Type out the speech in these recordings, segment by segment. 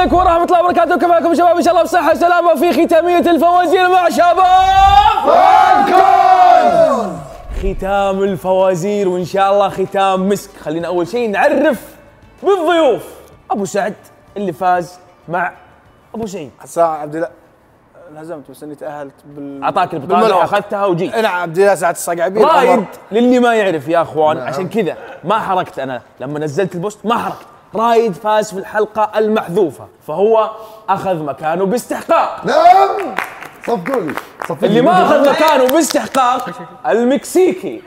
عليكم ورحمة الله وبركاته. كيف حالكم شباب؟ إن شاء الله بصحة وسلامة في ختامية الفوازير مع شباب فالكون. ختام الفوازير وإن شاء الله ختام مسك. خلينا أول شيء نعرف بالضيوف. أبو سعد اللي فاز مع أبو سعيد. حساء عبد الله انهزمت بس اني تأهلت أعطاك البطاقة وأخذتها وجيت. نعم عبد الله سعد الصقعبي. رايد للي ما يعرف يا أخوان. عشان كذا ما حركت أنا لما نزلت البوست ما حركت. رايد فاز في الحلقة المحذوفة فهو أخذ مكانه باستحقاق. نعم صفقوني اللي ما أخذ مكانه باستحقاق المكسيكي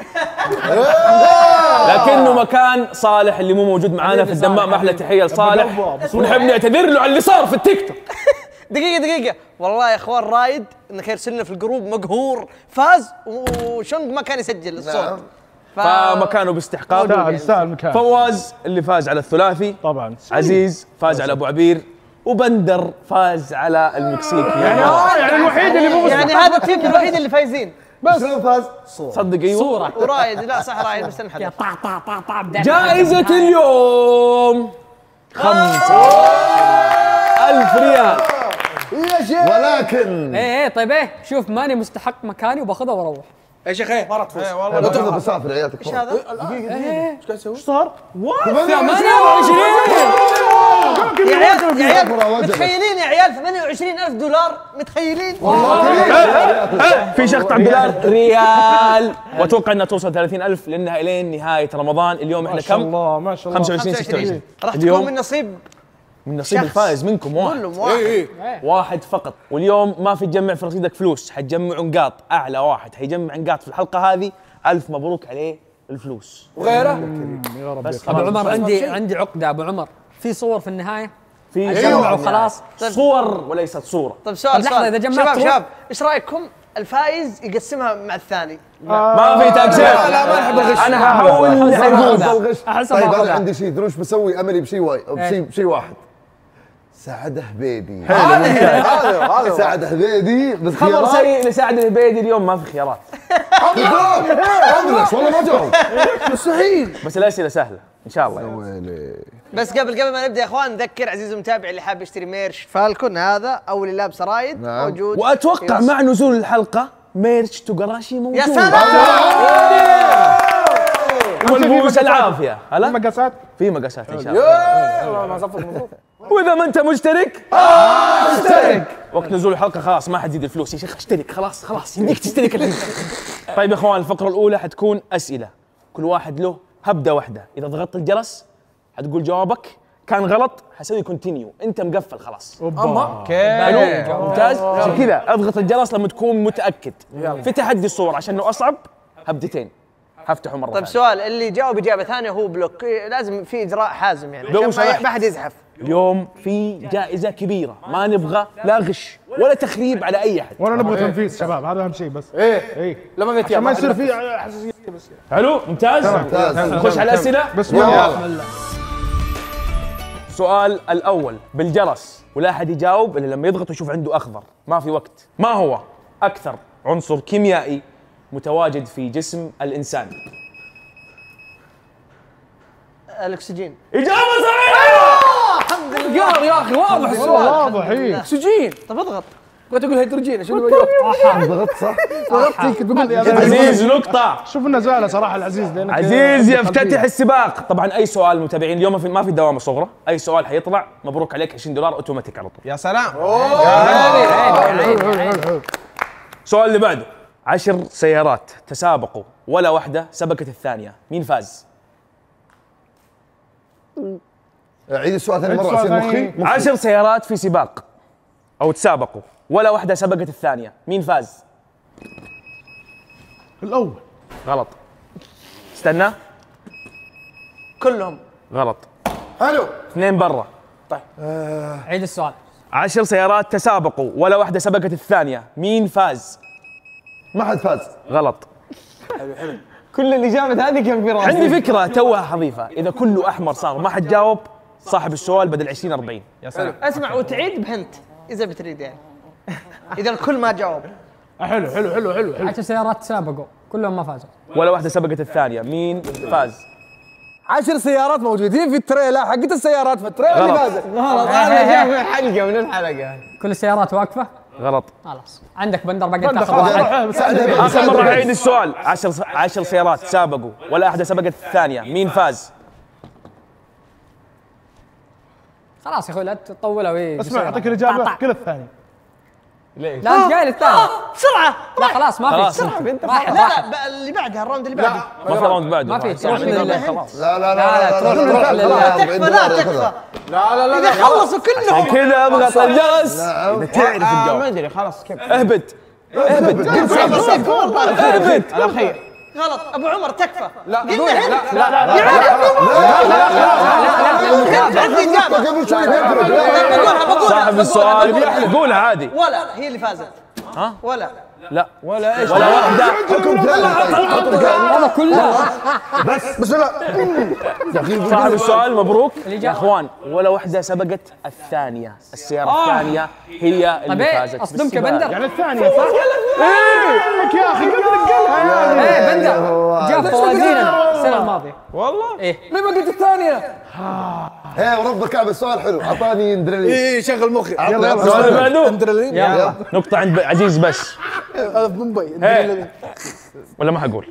لكنه مكان صالح اللي مو موجود معانا في الدمام. أحلى تحية لصالح ونحب نعتذر له على اللي صار في التيك توك. دقيقة والله يا اخوان رايد انك يرسلنا في الجروب مقهور فاز وشنق ما كان يسجل الصوت. فمكانه باستحقاق. يستاهل مكان. فواز اللي فاز على الثلاثي طبعا. عزيز فاز على ابو عبير وبندر فاز على المكسيكي. يعني الوحيد اللي مو يعني هذا التيم الوحيد اللي فايزين. بس شلون فاز؟ صدق ايوه صورة ورايد. لا صح رايد بس نحن جائزة اليوم 5,000 ريال. يا شيخ ولكن ايه طيب ايه شوف ماني مستحق مكاني وباخذها واروح. يا شيخ ايه ما راح تفوز. والله لا تاخذ بسافر عيالك. ايش هذا؟ دقيقة ايش قاعد تسوي؟ ايش صار؟ 28 يا عيال متخيلين يا عيال 28,000 دولار متخيلين؟ في شخص عبد الله ريال واتوقع انها توصل 30,000 لانها الين نهاية رمضان. اليوم احنا كم؟ ما شاء الله 25 26 راح تكون من نصيب الفائز منكم واحد. كلهم واحد. واحد فقط. واليوم ما في تجمع في رصيدك فلوس، حتجمعوا نقاط. اعلى واحد حيجمع نقاط في الحلقه هذه 1000 مبروك عليه الفلوس. وغيره يا رب. بس ابو عمر عندي عقده ابو عمر. في صور في النهايه في جمعوا خلاص. صور وليست صوره. طيب سؤال لحظة، إذا جمعت شباب ايش رايكم الفايز يقسمها مع الثاني؟ ما في تقسيم. لا ما نحب الغش. انا هحاول الغش. احس طيب انا باخذها. عندي شيء تدرون ايش بسوي؟ املي بشيء واحد. سعد هبيدي. هذا سعد هبيدي بس خبر سيء لسعد الهبيدي اليوم ما في خيارات. والله ما جاوب. مستحيل. بس الاسئله سهله ان شاء الله. ويلي بس قبل ما نبدا يا اخوان نذكر عزيز المتابع اللي حاب يشتري ميرش فالكون هذا او اللي لابس رايد موجود. واتوقع مع نزول الحلقه ميرش توغراشي موجود. يا سلام. والبوس العافيه. هلا مقاسات في مقاسات ان شاء الله. ما صفق مضبوط. واذا ما انت مشترك اشترك. وقت نزول الحلقه خلاص ما حتزيد الفلوس يا شيخ. اشترك خلاص يمديك تشترك الحين. طيب يا اخوان الفقره الاولى حتكون اسئله كل واحد له هبده واحده. اذا ضغطت الجرس حتقول جوابك. كان غلط حسوي كونتينيو. انت مقفل خلاص. حلو ممتاز. عشان كذا اضغط الجرس لما تكون متاكد. في تحدي الصور عشان انه اصعب هبدتين هفتحه مره. طيب سؤال اللي جاوب اجابه ثانيه هو بلوك. لازم في اجراء حازم يعني لو عشان ما حد يزحف. اليوم في جائزه كبيره ما نبغى لا غش ولا تخريب على اي احد. ولا نبغى تنفيذ شباب. هذا اهم شيء بس. ايه لما عشان ما يصير في حساسيه بس. حلو ممتاز. نخش على الاسئله. بسم الله. السؤال الاول بالجرس ولا احد يجاوب الا لما يضغط ويشوف عنده اخضر. ما في وقت. ما هو اكثر عنصر كيميائي متواجد في جسم الانسان؟ الاكسجين. اجابه صحيحه. الحمد لله يا اخي واضح السؤال. واضح ايه. اكسجين. طب اضغط. كنت اقول هيدروجين شنو بجاوب؟ ضغطت صح؟ ضغطت كنت بقول عزيز نقطه. شوف النزاله صراحه العزيز لانك عزيز يفتتح السباق. طبعا اي سؤال متابعين اليوم ما في دوامه صغرى. اي سؤال حيطلع مبروك عليك 20 دولار اوتوماتيك على طول. يا سلام. السؤال اللي بعده 10 سيارات تسابقوا ولا واحده سبقت الثانيه. مين فاز؟ عيد السؤال ثاني مره عشان مخي. 10 سيارات في سباق او تسابقوا ولا واحده سبقت الثانيه. مين فاز؟ الاول. غلط. استنى. كلهم غلط. حلو. 2 برا. عيد السؤال. 10 سيارات تسابقوا ولا واحده سبقت الثانيه. مين فاز؟ ما حد فاز. غلط. كل الاجابه هذه كان في راسي. عندي فكره توها حظيفه. اذا كله احمر صار ما حد جاوب صاحب السؤال بدل 20 40. يا سلام. اسمع وتعيد بهنت اذا بتريد يعني. اذا الكل ما جاوب. حلو 10 سيارات تسابقوا كلهم ما فازوا. ولا واحده سبقت الثانيه. مين فاز؟ 10 سيارات موجودين في التريلا حقت السيارات فالتريلا اللي فازت. غلط هذا جاء في حلقه من الحلقه. كل السيارات واقفة. غلط. خلاص عندك بندر باقي تاخذ واحد. اخر مره اعيد السؤال. 10 سيارات سابقوا ولا واحده سبقت الثانيه، مين فاز؟ خلاص يا اخوي لا تطولوا. اسمع اعطيك الاجابه كل الثاني. لا انت قايل الثاني. بسرعه لا خلاص ما خلاص. في. واحد لا واحد. لا اللي بعدها الراوند اللي بعده. ما في راوند بعده. ما في تروح خلاص. لا لا لا، تروح تكفى لا تكفى. اذا خلصوا كلهم كذا ابغى طجاس. اذا تعرف الجواب. ما ادري خلاص كيف. اهبط. الاخير غلط ابو عمر تكفى. لا قلنا قول هنا. لا لا عندي اجابه قبل شوي صاحب السؤال قولها عادي. ولا هي اللي فازت. ها؟ ولا لا ولا ايش؟ ولا واحده. والله كلها. بس لا صاحب السؤال مبروك يا اخوان. ولا واحده سبقت الثانيه، السياره الثانيه هي طيب اللي ايه فازت. اصدمك يا بالسباق. بندر. يعني الثانيه صح؟ لك يا اخي قبل القلب. ايه بندر جاب فوازيرنا السنة الماضية. والله ايه ليه ما قلت الثانية؟ ايه ورب الكعبه السؤال حلو اعطاني ندري ايه شغل مخي. يلا السؤال اللي بعده ادرينالين. يلا نقطة عند عزيز بس. هذا في مومباي هي. ادرينالين. ولا ما حقول.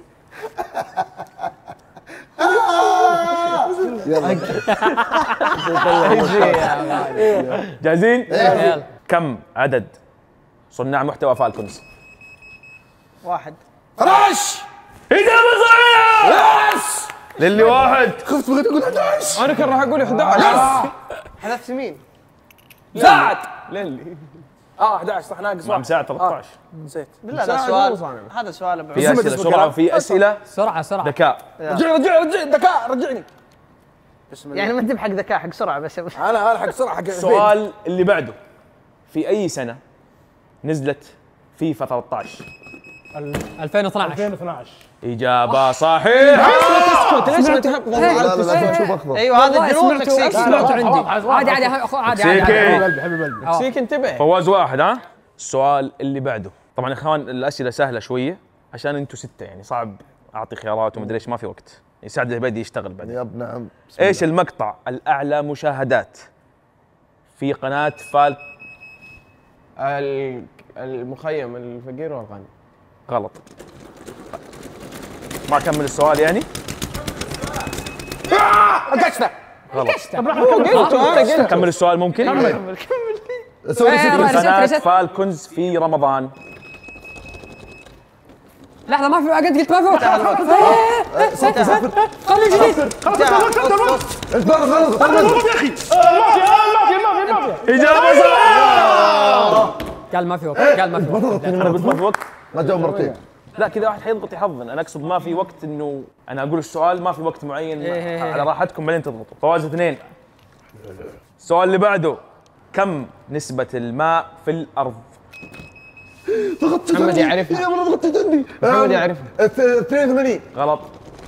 جاهزين؟ يلا. كم عدد صناع محتوى فالكونز؟ واحد. رش إجابة صحيحة! يس للي واحد. خفت بغيت اقول 11. انا كان راح اقول 11. حذفت مين؟ ساعد للي 11 صح ناقص مع واحد. مساعد 13. نسيت. بالله هذا ساعد سؤال. مو صانع. هذا سؤال ابو في عمر. أسئلة سرعة وفي أسئلة سرعة سرعة. ذكاء. رجعني ذكاء رجعني. بسم الله. يعني ما انت بحق ذكاء حق سرعه بس. انا حق سرعه حق السؤال اللي بعده. في أي سنة نزلت فيفا 13؟ 2012. 2012. إجابة صحيحة. ليش ما تحب لا لا لا شوف اخضر ايوه هذا والله الجنوب سمعته مكسيكي. سمعته عندي. عادي عادي عادي عادي. مكسيكي. قلبي حبيب قلبي. فيك انتبه. فواز واحد ها. السؤال اللي بعده. طبعا يا اخوان الاسئله سهله شويه عشان انتم سته يعني صعب اعطي خيارات ومدري ايش ما في وقت. يساعد العبادي يشتغل بعدين. يا ابن عم ايش المقطع الاعلى مشاهدات في قناه فال؟ المخيم الفقير والغني. غلط. ما اكمل السؤال يعني؟ قشطه غلط. قلت كمل السؤال ممكن؟ سوي قناه ريست. فالكونز في رمضان. لحظة ما في قلت ما في وقت. خلي جديد. اجابه صحيحه. قال ما في وقت قال ما في وقت. انا قلت ما في وقت. ما جاوب مرتين لا كذا واحد حيضغط يحظن. انا اقصد ما في وقت انه انا اقول السؤال ما في وقت معين على راحتكم بعدين تضغطوا. فواز 2. السؤال اللي بعده. كم نسبة الماء في الأرض؟ محمد يعرفها. يا مرة ضغطت عندي محمد يعرفها. 82 غلط.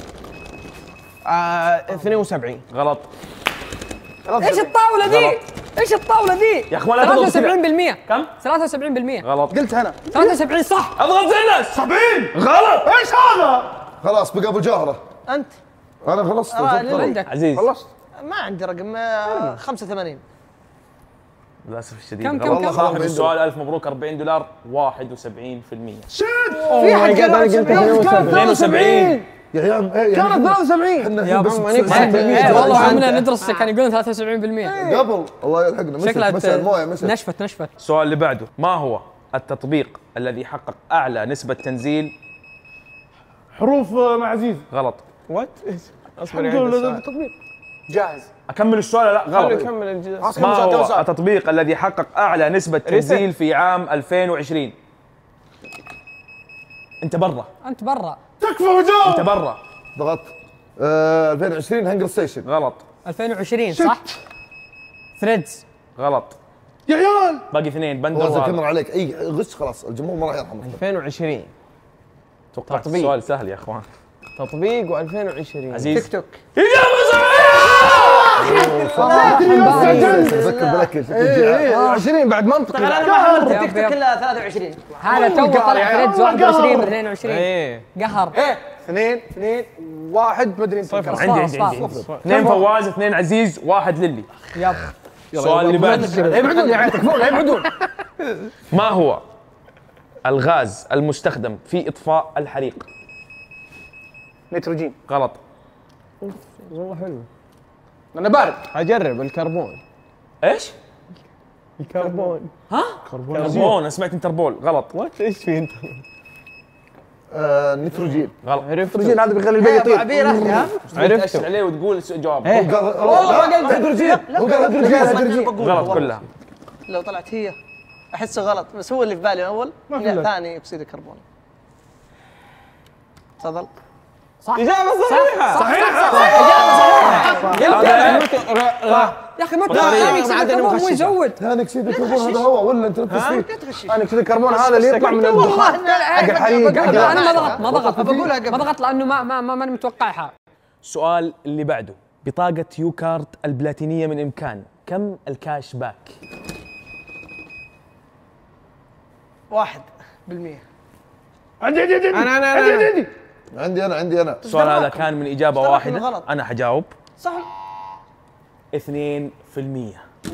72. غلط. ايش الطاولة ذي؟ ايش الطاولة ذي؟ يا اخوان لا تضغط كذا. 73%. كم؟ 73%. غلط. قلت انا 73 صح. اضغط زي الناس. 70 غلط. ايش هذا؟ خلاص بقى ابو جوهره انت انا خلصت عندك عزيز خلصت ما عندي رقم 85. للاسف الشديد كم- غلط. كم- صاحب كم؟ السؤال الف مبروك $40 71%. في حد قال 72. يا عيال ايه كانت 73 احنا بس إيه، والله عمنا ندرس كان يقولون 73%. قبل الله يلحقنا مشت المويه مشت نشفت. السؤال اللي بعده. ما هو التطبيق الذي حقق اعلى نسبة تنزيل؟ حروف مع عزيز. غلط. وات؟ اصبر الحمد يا لله السؤال. التطبيق. جاهز اكمل السؤال لا خلوا غلط. يكمل الجزء. ما هو التطبيق الذي حقق اعلى نسبة تنزيل في عام 2020؟ انت برا. انت برا. تكفى وجاوب. انت برا. ضغطت 2020 هنجر ستيشن غلط. 2020 صح؟ ثريدز. غلط. يا عيال باقي 2 بندر فواز وهذا. كمل عليك اي غش خلاص الجمهور ما راح يرحمك 2020 توقعت تطبيق. السؤال سهل يا اخوان. تطبيق و2020 عزيز. تيك توك. اجابة صحيحة. تذكر بلاك 20 بعد منطقي انا ما حضرت تيك توك الا 23. هذا تو طلع ثريدز 21 من 22. ايه قهر. 2 1 ما ادري انت كم. عندي 2 فواز 2 عزيز 1 للي. يلا السؤال اللي بعده ابعدون يا عيال تكفون ابعدون. ما هو الغاز المستخدم في اطفاء الحريق؟ نيتروجين. غلط. والله حلو. انا بارد. اجرب الكربون. ايش؟ الكربون. كربون. انا سمعت انتربول. غلط. وات ايش في انت؟ نيتروجين. غلط. نيتروجين هذا بيخلي البيض يطير. عبير اهلي ها. عرفت عليه وتقول جواب. نيتروجين. هو قال نيتروجين. غلط كلها. لو طلعت هي احسه غلط، بس هو اللي في بالي اول. لا ثاني اكسيد الكربون. تفضل. اجابه صحيحه. يا اخي ما تقول مو يزود. ثاني اكسيد الكربون هذا هو ولا انت تنفس فيه؟ ثاني اكسيد الكربون هذا اللي يطلع من الدخان حق الحريق. انا ما ضغط بقولها قبل. ما ضغط لانه ماني متوقعها. السؤال اللي بعده، بطاقة يو كارد البلاتينية من إمكان كم الكاش باك؟ 1%. عندي انا السؤال هذا كان من إجابة اشترك إنه واحدة. غلط. أنا حجاوب صح. 2%.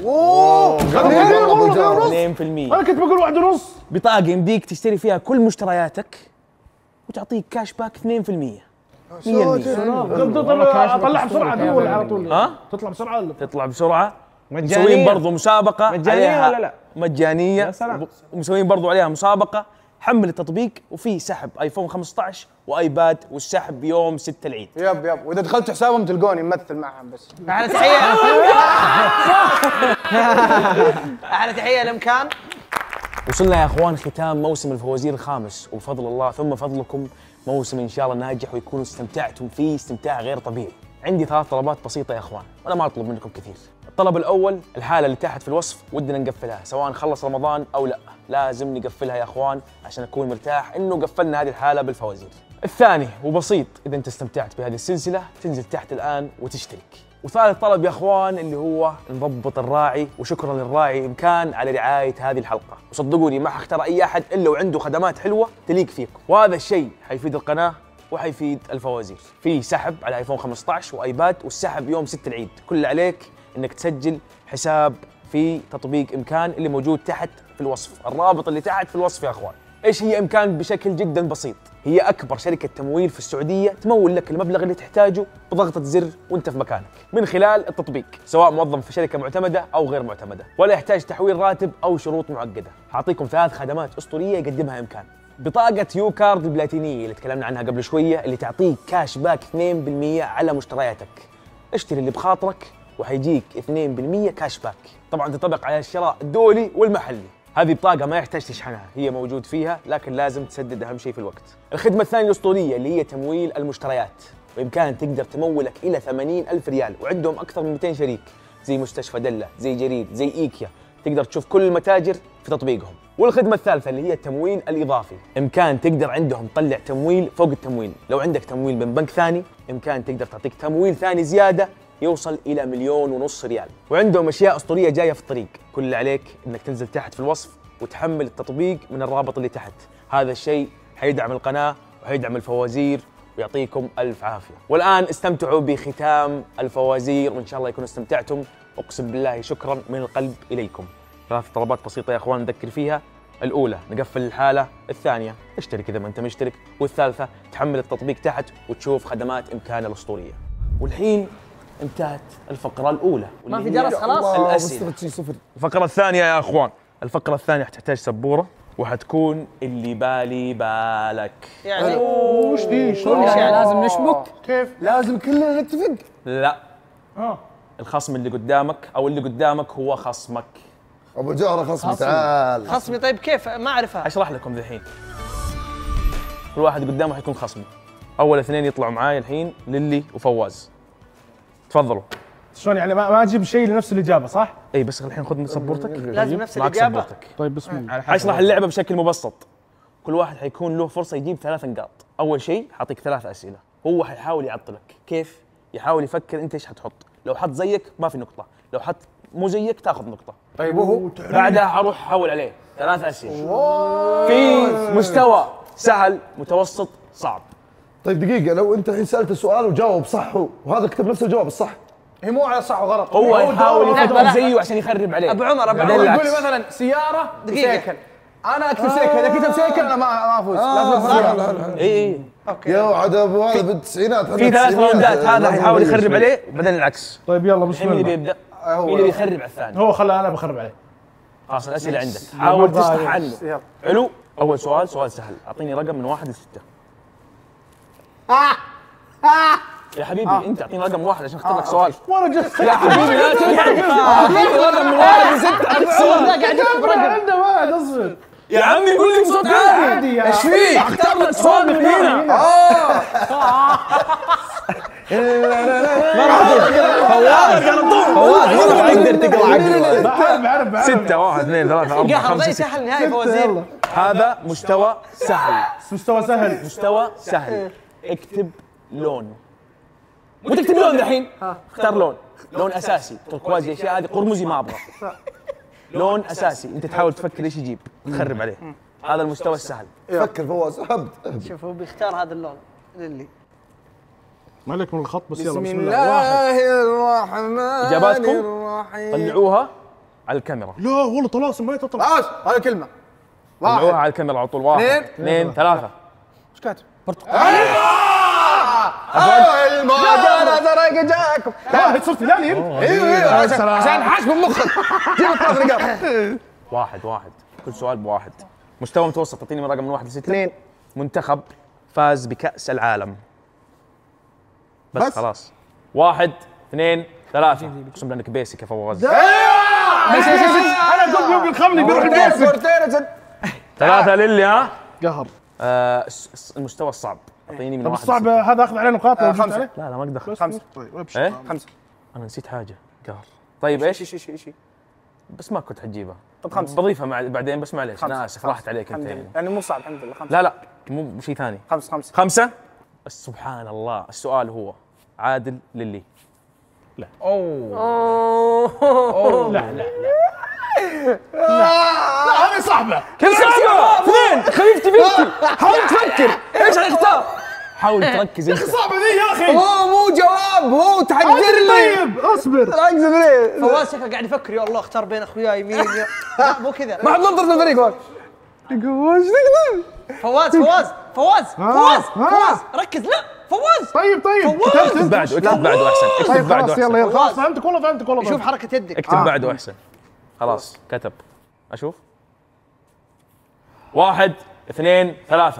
ابو جار 2%. انا كنت بقول 1.5. بطاقة يمديك تشتري فيها كل مشترياتك وتعطيك كاش باك 2%. 100%. طلع بسرعه دول على طول. ها؟ تطلع بسرعه ولا تطلع بسرعة. مجانية. مسوين برضو مسابقة مجانية عليها ولا لا؟ مجانية. يا سلام. ومسوين برضو عليها مسابقة. حمل التطبيق وفي سحب ايفون 15 وايباد، والسحب يوم 6 العيد. يب واذا دخلت حسابهم تلقوني ممثل معهم بس. احلى تحيه. احلى تحيه لامكان. وصلنا يا اخوان ختام موسم الفوازير الخامس، وبفضل الله ثم فضلكم موسم ان شاء الله ناجح ويكونوا استمتعتم فيه استمتاع غير طبيعي. عندي 3 طلبات بسيطة يا اخوان، وانا ما اطلب منكم كثير. الطلب الاول، الحالة اللي تحت في الوصف ودنا نقفلها سواء خلص رمضان او لا، لازم نقفلها يا اخوان عشان اكون مرتاح انه قفلنا هذه الحالة بالفوازير. الثاني وبسيط، اذا انت استمتعت بهذه السلسلة تنزل تحت الان وتشترك. وثالث طلب يا اخوان اللي هو نضبط الراعي، وشكرا للراعي إمكان على رعاية هذه الحلقة، وصدقوني ما حختار اي احد الا وعنده خدمات حلوة تليق فيكم، وهذا الشيء حيفيد القناة وحيفيد الفوازير. في سحب على ايفون 15 وايباد، والسحب يوم 6 العيد. كل اللي عليك انك تسجل حساب في تطبيق إمكان اللي موجود تحت في الوصف، الرابط اللي تحت في الوصف يا اخوان. ايش هي إمكان؟ بشكل جدا بسيط، هي اكبر شركة تمويل في السعودية، تمول لك المبلغ اللي تحتاجه بضغطة زر وانت في مكانك من خلال التطبيق، سواء موظف في شركة معتمدة او غير معتمدة، ولا يحتاج تحويل راتب او شروط معقدة. هعطيكم 3 خدمات اسطورية يقدمها إمكان. بطاقة يو كارد البلاتينية اللي تكلمنا عنها قبل شوية، اللي تعطيك كاش باك 2% على مشترياتك. اشتري اللي بخاطرك وحيجيك 2% كاش باك. طبعا تنطبق على الشراء الدولي والمحلي. هذه بطاقة ما يحتاج تشحنها، هي موجود فيها، لكن لازم تسدد أهم شيء في الوقت. الخدمة الثانية الأسطورية اللي هي تمويل المشتريات، وبإمكان تقدر تمولك إلى 80,000 ريال، وعندهم أكثر من 200 شريك زي مستشفى دلة، زي جرير، زي إيكيا، تقدر تشوف كل المتاجر في تطبيقهم. والخدمة الثالثة اللي هي التمويل الإضافي، إمكان تقدر عندهم تطلع تمويل فوق التمويل. لو عندك تمويل من بنك ثاني، إمكان تقدر تعطيك تمويل ثاني زيادة يوصل إلى 1.5 مليون ريال. وعندهم أشياء أسطورية جاية في الطريق. كل اللي عليك إنك تنزل تحت في الوصف وتحمل التطبيق من الرابط اللي تحت. هذا الشيء حيدعم القناة وحيدعم الفوازير، ويعطيكم ألف عافية. والآن استمتعوا بختام الفوازير، وإن شاء الله يكونوا استمتعتم. أقسم بالله شكرا من القلب إليكم. 3 طلبات بسيطة يا أخوان نذكر فيها. الأولى نقفل الحالة، الثانية اشترك إذا ما أنت مشترك، والثالثة تحمل التطبيق تحت وتشوف خدمات إمكان الأسطورية. والحين انتهت الفقرة الأولى، ما في جرس خلاص. الأسئلة. الفقرة الثانية يا أخوان، الفقرة الثانية حتحتاج سبورة، وحتكون اللي بالي بالك. يعني وش دي؟ شلون يعني لازم نشبك؟ كيف؟ لازم كلنا نتفق. لا، الخصم اللي قدامك أو اللي قدامك هو خصمك. ابو جهره خصمي تعال. خصمي طيب كيف؟ ما اعرفها. أشرح لكم الحين. كل واحد قدامه حيكون خصمي. أول 2 يطلعوا معاي الحين للي وفواز. تفضلوا. شلون يعني ما اجيب شيء لنفس الاجابه صح؟ اي بس الحين خذ من سبورتك. لازم نفس معك الإجابة. سبورتك. طيب بسم الله. اشرح اللعبة بشكل مبسط. كل واحد حيكون له فرصة يجيب 3 نقاط. أول شيء حاعطيك 3 أسئلة، هو حيحاول يعطلك. كيف؟ يحاول يفكر أنت إيش حتحط. لو حط زيك ما في نقطة، لو حط مو زيك تاخذ نقطة. طيب وهو بعدها حروح احول عليه 3 أسئلة في مستوى سهل، متوسط، صعب. طيب دقيقة، لو أنت الحين سألت سؤال وجاوب صح وهذا كتب نفس الجواب الصح. هي مو على صح وغلط. هو يحاول لا، يفكر لا. زيه عشان يخرب عليه. ابو عمر بعدين يقول العكس. لي مثلا سياره دقيقة. سيكل، انا اكتب سيكل، اذا كتب سيكل انا ما افوز. لازم سيارة. اي يا وعد ابو هذا بالتسعينات. في 3 راوندات، هذا يحاول يخرب عليه وبعدين العكس. طيب يلا بسم الحين مين اللي الله. بيبدا؟ مين اللي بيخرب على الثاني؟ هو خلى انا بخرب عليه. خلاص الاسئله عندك، حاول تشطح عنه. حلو. اول سؤال سهل، اعطيني رقم من 1 ل 6. يا حبيبي انت اعطيني رقم 1 عشان اختار لك سؤال. وانا جس يا حبيبي لا تلعب. اعطيني رقم من 1 ل 6 اعطيك سؤال. قاعد يكتب رقم. عنده واحد اصبر. يا عمي قول لي بصوت عالي. عادي يا ايش فيك؟ اختار لك سؤال من هنا. فواز ما تقدر تقرا عقله. بعرف 6 1 2 3 4 قهر 5 زي 6. سهل نهاية فوازير. هذا مستوى سهل. مستوى سهل. مستوى سهل. اكتب لون. مو تكتب لون الحين، اختار لون. لون اساسي، تركوازي اشياء هذه قرمزي ما ابغى. لون اساسي، انت تحاول تفكر ايش يجيب، تخرب عليه. هذا المستوى السهل. فكر فواز هبد. شوف هو بيختار هذا اللون للي ما لك من الخط بس يلا بسم بسم الله. الله الرحمن اجاباتكم الرحيم. طلعوها على الكاميرا. لا والله طلاسم ما تطلع. خلاص هذه كلمة. طلعوها على الكاميرا على طول. 1 اثنين. 2 3. ايش كاتب؟ المجال درجة جاكم. واحد صرت لاني. ايوه عشان حاسب بمخك. جيب الثلاث رقم. 1 كل سؤال بواحد. مستوى متوسط، اعطيني من رقم من 1 ل 6. 2. منتخب فاز بكأس العالم. بس خلاص. 1 2 3. اقسم بالله انك بيسك يا فواز. انا قلت بالخمني بيروح البيت. كورتين 3 للي ها. قهر. المستوى الصعب، اعطيني من طب 1 الصعب هذا اخذ عليه نقاط لو جبت 5. عليه. لا ما اقدر. 5. طيب ابشر. ايه 5. انا نسيت حاجه. قهر. طيب ايش؟ ايش بس ما كنت حتجيبها. طب 5. بضيفها بعدين بس معليش انا اسف راحت عليك انت يعني. يعني مو صعب الحمد لله. 5. لا مو شيء ثاني. 5. 5. سبحان الله، السؤال هو عادل للي. لا هذه صعبة. كم صعبة؟ 2 خفيفتي بنتي. حاول تفكر ايش حيختار. حاول تركز انت. صعبة ذي يا اخي. هو مو جواب، هو تحجر لي. طيب اصبر. اقصد ليه؟ فواز شكله قاعد يفكر يا الله اختار بين اخوياي مين لا مو كذا. ما حد نظر في الفريق هون. فواز ركز. لا فواز طيب اكتب بعده احسن. اكتب طيب بعده خلاص يلا احسن. يلا خلاص فهمتك والله. شوف حركة يدك. اكتب بعده احسن. خلاص كتب. اشوف. 1 2 3.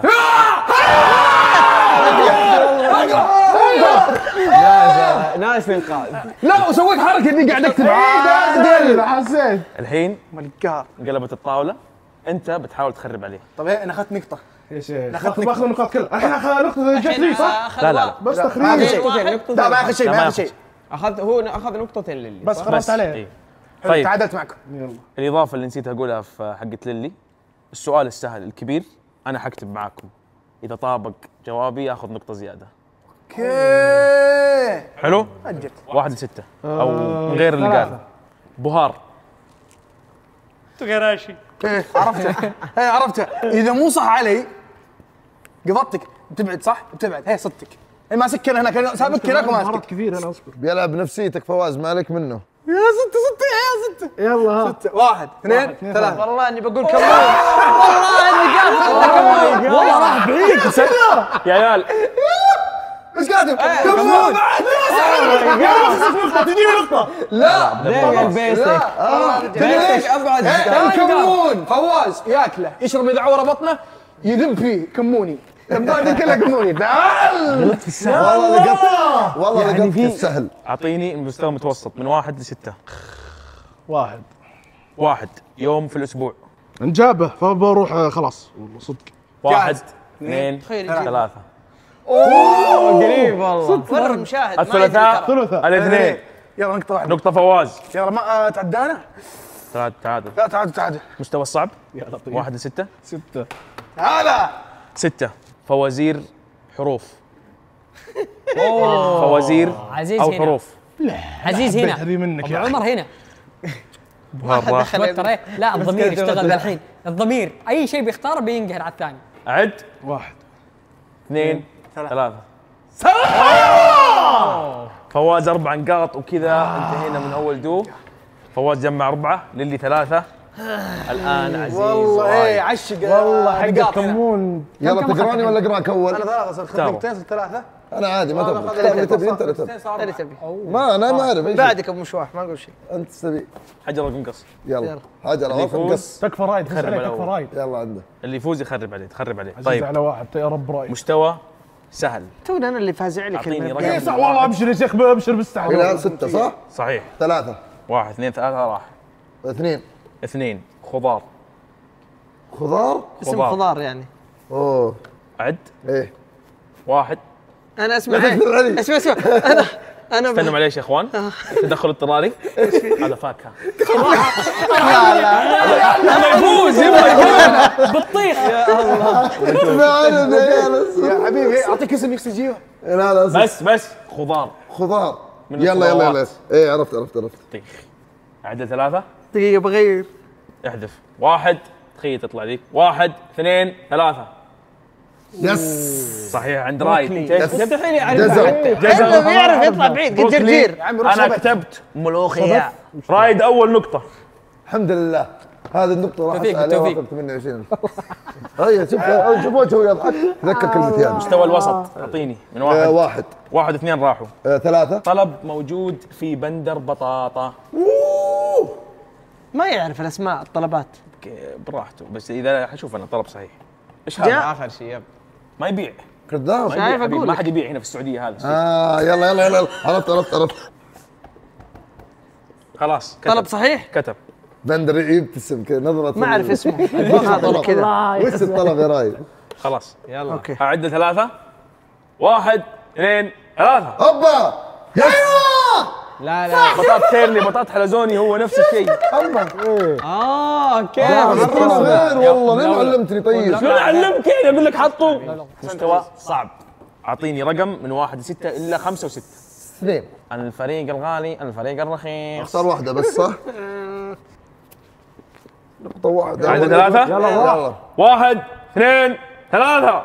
ناس انقاذ. لا وسويت حركة اني قاعد اكتب عادل حسيت. الحين ملقاها. انقلبت الطاولة، انت بتحاول تخرب عليه. طيب انا اخذت نقطة. ايش باخذ النقاط كلها الحين اخذ نقطة جت لي صح؟ لا بس ما تخريج في شيء. لا ما اخذ شيء، ما اخذ شيء. هو اخذ نقطتين للي. بس خلصت عليه. إيه. طيب تعادلت معكم. يلا الإضافة اللي نسيت أقولها في حقة للي، السؤال السهل الكبير أنا حكتب معاكم، إذا طابق جوابي آخذ نقطة زيادة. اوكي. حلو؟ أجل. 1 ل 6 أو من غير اللي قال. بهار. تغراشي. عرفتها. اذا مو صح علي قبضتك. بتبعد صح؟ بتبعد. هي صدتك. هي ما سكن هناك سابقك هناك وما مهارات سكت. كثير انا اصبر. بيلعب نفسيتك فواز مالك منه. يا ستة. يلا ها 1 2 3. والله اني بقول كمون. والله اني قاعد كمون. والله راح بعيد. يا عيال ايش كاتب؟ كمون. تجيني نقطة. لا البيسك. بيسك ابعد. كمون. فواز ياكله يشرب اذا عوره بطنه يذب فيه كموني. الباقي كله كموني. تعال. والله لقطت والله لقطت السهل. أعطيني المستوى متوسط من 1 ل 6. 1 1 يوم في الأسبوع. نجابه فبروح خلاص والله صدق. 1 2 تخيل 3. قريب والله. ورا المشاهد. الثلاثاء ثلاثة. الاثنين. يلا نقطة واحدة. نقطة فواز. يلا ما تعدانا؟ تعادل. لا تعادل. مستوى الصعب يا لطيف 1 ل 6. 6 هذا 6 فوازير حروف. فوازير عزيز أو هنا. حروف. عزيز هنا. هذه منك ابو يا عمر هنا. بهار راح. توتر إيه؟ لا الضمير يشتغل الحين. الضمير اي شيء بيختاره بينقهر على الثاني. أعد. 1 2 ثلاثة. فواز 4 نقاط وكذا انتهينا من اول دور. فواز جمع 4، للي 3. الان عزيز والله ايه عشق والله حق كمون. يلا تقراني ولا اقراك اول؟ انا 3 صرت اختاروا. نقطتين صرت 3. انا عادي ما تبغى اختار اللي تبي انت اللي تبي. اللي تبي ما انا ما اعرف ايش بعدك ابو مشواح ما اقول شيء. انت تبي. حجر وقنقص. يلا حاجه اللي رواق يفوز قص. تكفى رايد خرب تكفى الأول. رايد. يلا عنده. اللي يفوز يخرب عليه، تخرب عليه. طيب طيب على واحد يا رب رايد. مستوى سهل. تونا انا اللي فازع لك. اعطيني رقم. اي صح والله ابشر يا شيخ ابشر بالسحب. الان 6 صح؟ صحيح. 3 1 2 3 راح. 2 2 خضار. خضار. اسم خضار يعني. اوه عد. ايه 1. انا اسمع لا تكذب علي. اسمع انا استنوا معليش يا اخوان. تدخل اضطراري. هذا فاكهه. يبغى يفوز بطيخ. يا حبيبي اعطيك اسم يكسر جيبه. لا لا بس خضار. خضار. من يلا يلا يلا. الخضروات. ايه عرفت. طيخ. عدل 3. دقيقه بغير. احذف. 1 تخيل تطلع ذيك. 1 2 3. يس. صحيح عند رايد. جزر. انت بيعرف يطلع بعيد قد جرجير. انا كتبت ملوخيه. رايد اول نقطه. الحمد لله. هذه النقطة راح توفيق، اسال توفيق. واخذ 28. هيا شوف وجهه يضحك. تذكر كلمتين. مستوى الوسط اعطيني من 1. 1 1 2 راحوا. 3 طلب موجود في بندر بطاطا. ما يعرف الاسماء الطلبات. براحته بس اذا حشوف انا طلب صحيح. ايش جاء. هذا؟ اخر شيء يب. ما يبيع. كذاب. ما يبيع شايف حبيبي. أقول ما لك. حد يبيع هنا في السعوديه هذا. يلا يلا يلا عرفت. خلاص كتب. طلب صحيح. كتب. بندر يبتسم كذا نظرة. ما اعرف اسمه. هذا اللي كذا. وش الطلب يا رايد؟ خلاص يلا اوكي. اعد 3. 1 2 3. هوبا يس. لا لا بطاط كيرلي بطاط حلزوني هو نفس الشيء. اوكي غير والله ليه ما علمتني طيب؟ شو علمك كذا اقول لك حطوا. مستوى صعب. اعطيني رقم من 1 ل 6 الا 5 و6. 2 الفريق الغالي الفريق الرخيص. اختار واحدة بس صح؟ نقطة واحدة. عدد 3. يلا 1 2 3.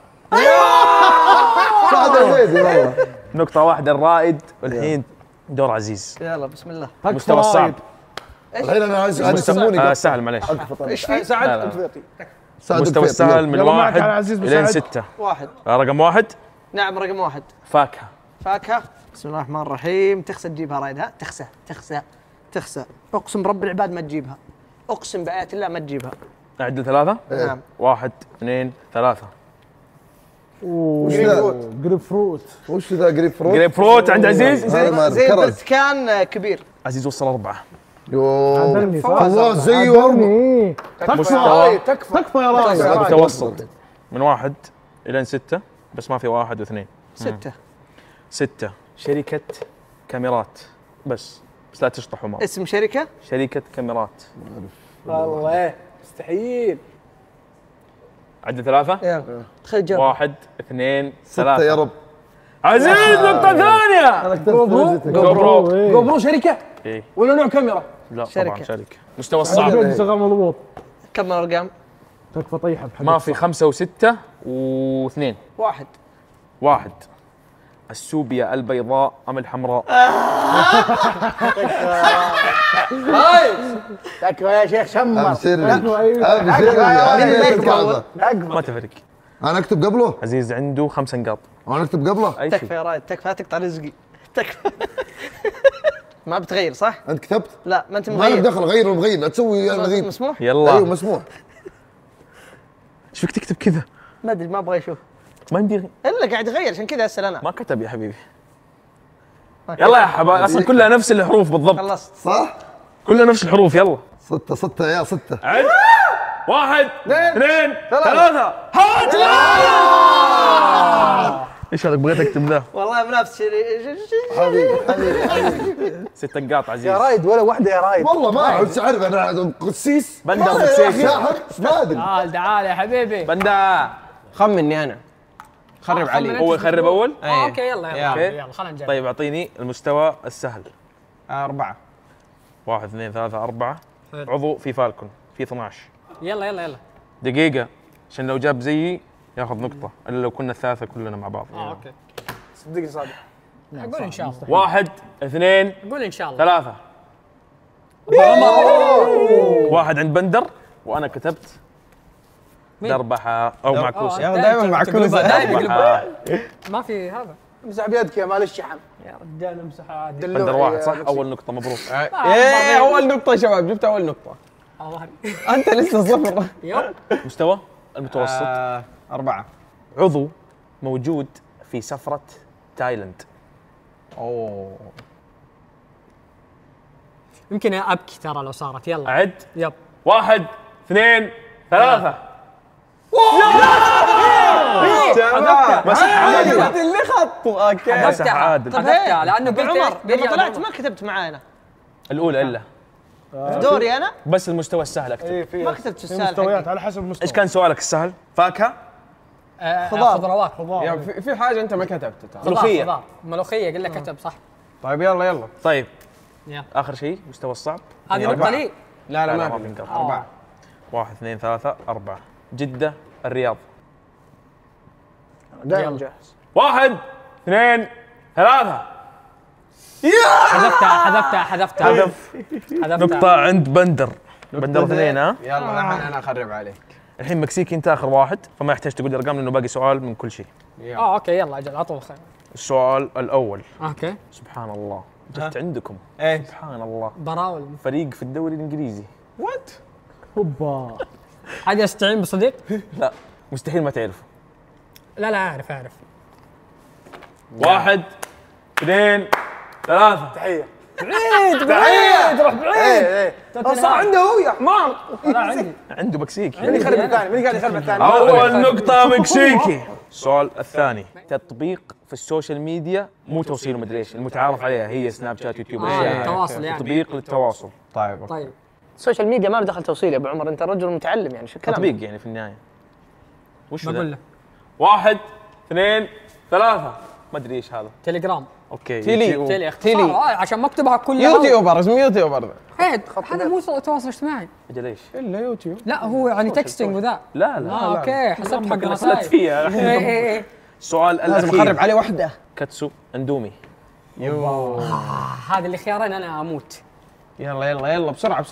ساعد زيدي والله. نقطة واحدة الرائد. والحين دور عزيز. يلا بسم الله. مستوى الصعب. الحين انا عايز يسموني سهل معليش. ايش في سعد لا. الفيطي. مستوى السهل من يلا معك 1 على عزيز إلى مساعد. 6. 1. رقم 1 نعم رقم 1. فاكهة. فاكهه. بسم الله الرحمن الرحيم. تخسى تجيبها رايد ها. تخسى. اقسم برب العباد ما تجيبها. اقسم بآيات الله ما تجيبها. أعد 3. نعم. 1 2 3. وش ذا؟ جريب فروت. وش ذا قريب فروت؟ جريب فروت عند عزيز. هذا ما زي كرز. البرتكان كبير. عزيز وصل 4. يوه عدلني صح؟ فواز زيه عدلني. مستوى تكفى يا رايد. متوسط من 1 إلى 6 بس ما في 1 و2. 6. 6 شركة كاميرات بس لا تشطحوا مرة. اسم شركه. شركة كاميرات. والله مستحيل. عد 3. يلا تخيل جواب. 1 2 6 3. يا رب. عزيز نقطة ثانية. جو برو. جو برو شركه إيه. ولا نوع كاميرا؟ لا شركة. طبعا شركة. مستوى الصعب. عدلني شغال مضبوط. كم الارقام؟ تكفى طيحة بحدث. ما في 5 و6 و2. 1. 1 السوبيا البيضاء أم الحمراء؟ تكفى يا شيخ شمر. ابشر ما تفرق. انا اكتب قبله؟ عزيز عنده 5 نقاط. انا اكتب قبله؟ أي تكفى شيء. يا رايد تكفى لا تقطع رزقي. تكفى. ما بتغير صح؟ انت كتبت؟ لا ما انت ما لك مغير. دخل غير ومغير لا تسوي نغيب. مسموح؟ يلا ايوه مسموح. ايش فيك تكتب كذا؟ ما ادري ما ابغى اشوف. ما يمدي. الا قاعد يغير عشان كذا اسال انا. ما كتب يا حبيبي. يلا يا حبايب اصلا كلها نفس الحروف بالضبط. خلصت. صح؟ كلها نفس الحروف يلا. 6 يا 6. عد 1 2 3. هات ايش هذا بغيت اكتب ذا. والله بنفس حبيبي 6 نقاط عزيز. يا رايد ولا واحده يا رايد. والله ما اعرف اعرف انا قسيس بندر ما بسيف. ساحر ما ادري. تعال يا حبيبي. بندا. خمني انا خرب علي. هو يخرب اول. اوكي يلا أوكي. يلا خلينا نجرب. طيب اعطيني المستوى السهل. 4. 1 2 3 4. عضو في فالكون في 12. يلا دقيقة عشان لو جاب زيي ياخذ نقطة الا لو كنا الثلاثة كلنا مع بعض. اوكي. صدقني صادق. اقول ان شاء الله. 1 2 اقول ان شاء الله. 3. واحد عند بندر وانا كتبت دربحة او معكوسة. يا دائما معكوسة. دربحة. ما في هذا. امسح بيدك يا مال الشحن. يا رجال امسح عادي. بندر واحد صح؟ اول نقطة مبروك. ايه اول نقطة يا شباب، جبت اول نقطة. الله انت لسه صفر. يب. مستوى المتوسط. 4. عضو موجود في سفرة تايلاند. اوه يمكن ابكي ترى لو صارت. يلا أعد. يب. 1 2 3. مسح عادل. اللي خط. اوكي مسح عادل. حذفتها لانه قلت عمر لما بيرجع طلعت عمر. ما كتبت معانا. الأولى إلا دوري انا بس المستوى السهل أكتب. ما كتبت في السالفه. مستويات على حسب المستوى. إيش كان سؤالك السهل؟ فاكهة؟ خضروات. يا في حاجة انت ما كتبتها. ملوخية. خضار. ملوخية قل لك كتب صح. طيب يلا. طيب يلا. آخر شيء مستوى الصعب. هذه نقطة لي. لا لا، ما ما في في نقاط. 4. 1 2 3 4. جدة الرياض. دائما جاهز. 1 2 3. حذفتها. نقطة عند بندر. بندر 2 ها؟ يلا الحين انا اخرب عليك. الحين مكسيكي انت اخر واحد فما يحتاج تقول ارقام لانه باقي سؤال من كل شيء. اوكي يلا اجل عطوا خير. السؤال الاول. اوكي. سبحان الله جبت عندكم. ايه سبحان الله. براول. فريق في الدوري الانجليزي. وات؟ هوبا. عادي استعين بصديق؟ لا مستحيل ما تعرفه. لا اعرف. 1 2 3. تحيه. تحية. ايه صار عنده هو يا حمار. لا عندي. عنده مكسيكي. مين يخرب الثاني؟ مين قاعد يخرب الثاني؟ اول نقطة مكسيكي. السؤال الثاني. تطبيق في السوشيال ميديا مو توصيل ومدري ايش المتعارف عليها هي سناب شات يوتيوب أشياء. التواصل يعني. تطبيق للتواصل. طيب طيب. السوشيال ميديا ما له دخل توصيل يا ابو عمر، انت رجل متعلم يعني شو الكلام؟ تطبيق يعني في النهاية. وش ذا؟ بقول له 1 2 3. ما ادري ايش هذا. تليجرام. اوكي. تيلي اختصار عشان ما اكتبها كلها. يوتيوبر، اسمه يوتيوبر. هذا مو تواصل اجتماعي. اجل ايش؟ الا يوتيوب. لا هو يعني تكستنج وذا. لا لا. اوكي حسبت حق غلطت رسائل. فيها. ايه. السؤال لازم الاخير. اخرب عليه واحدة. كاتسو اندومي. هذا اللي خيارين انا اموت. يلا بسرعة.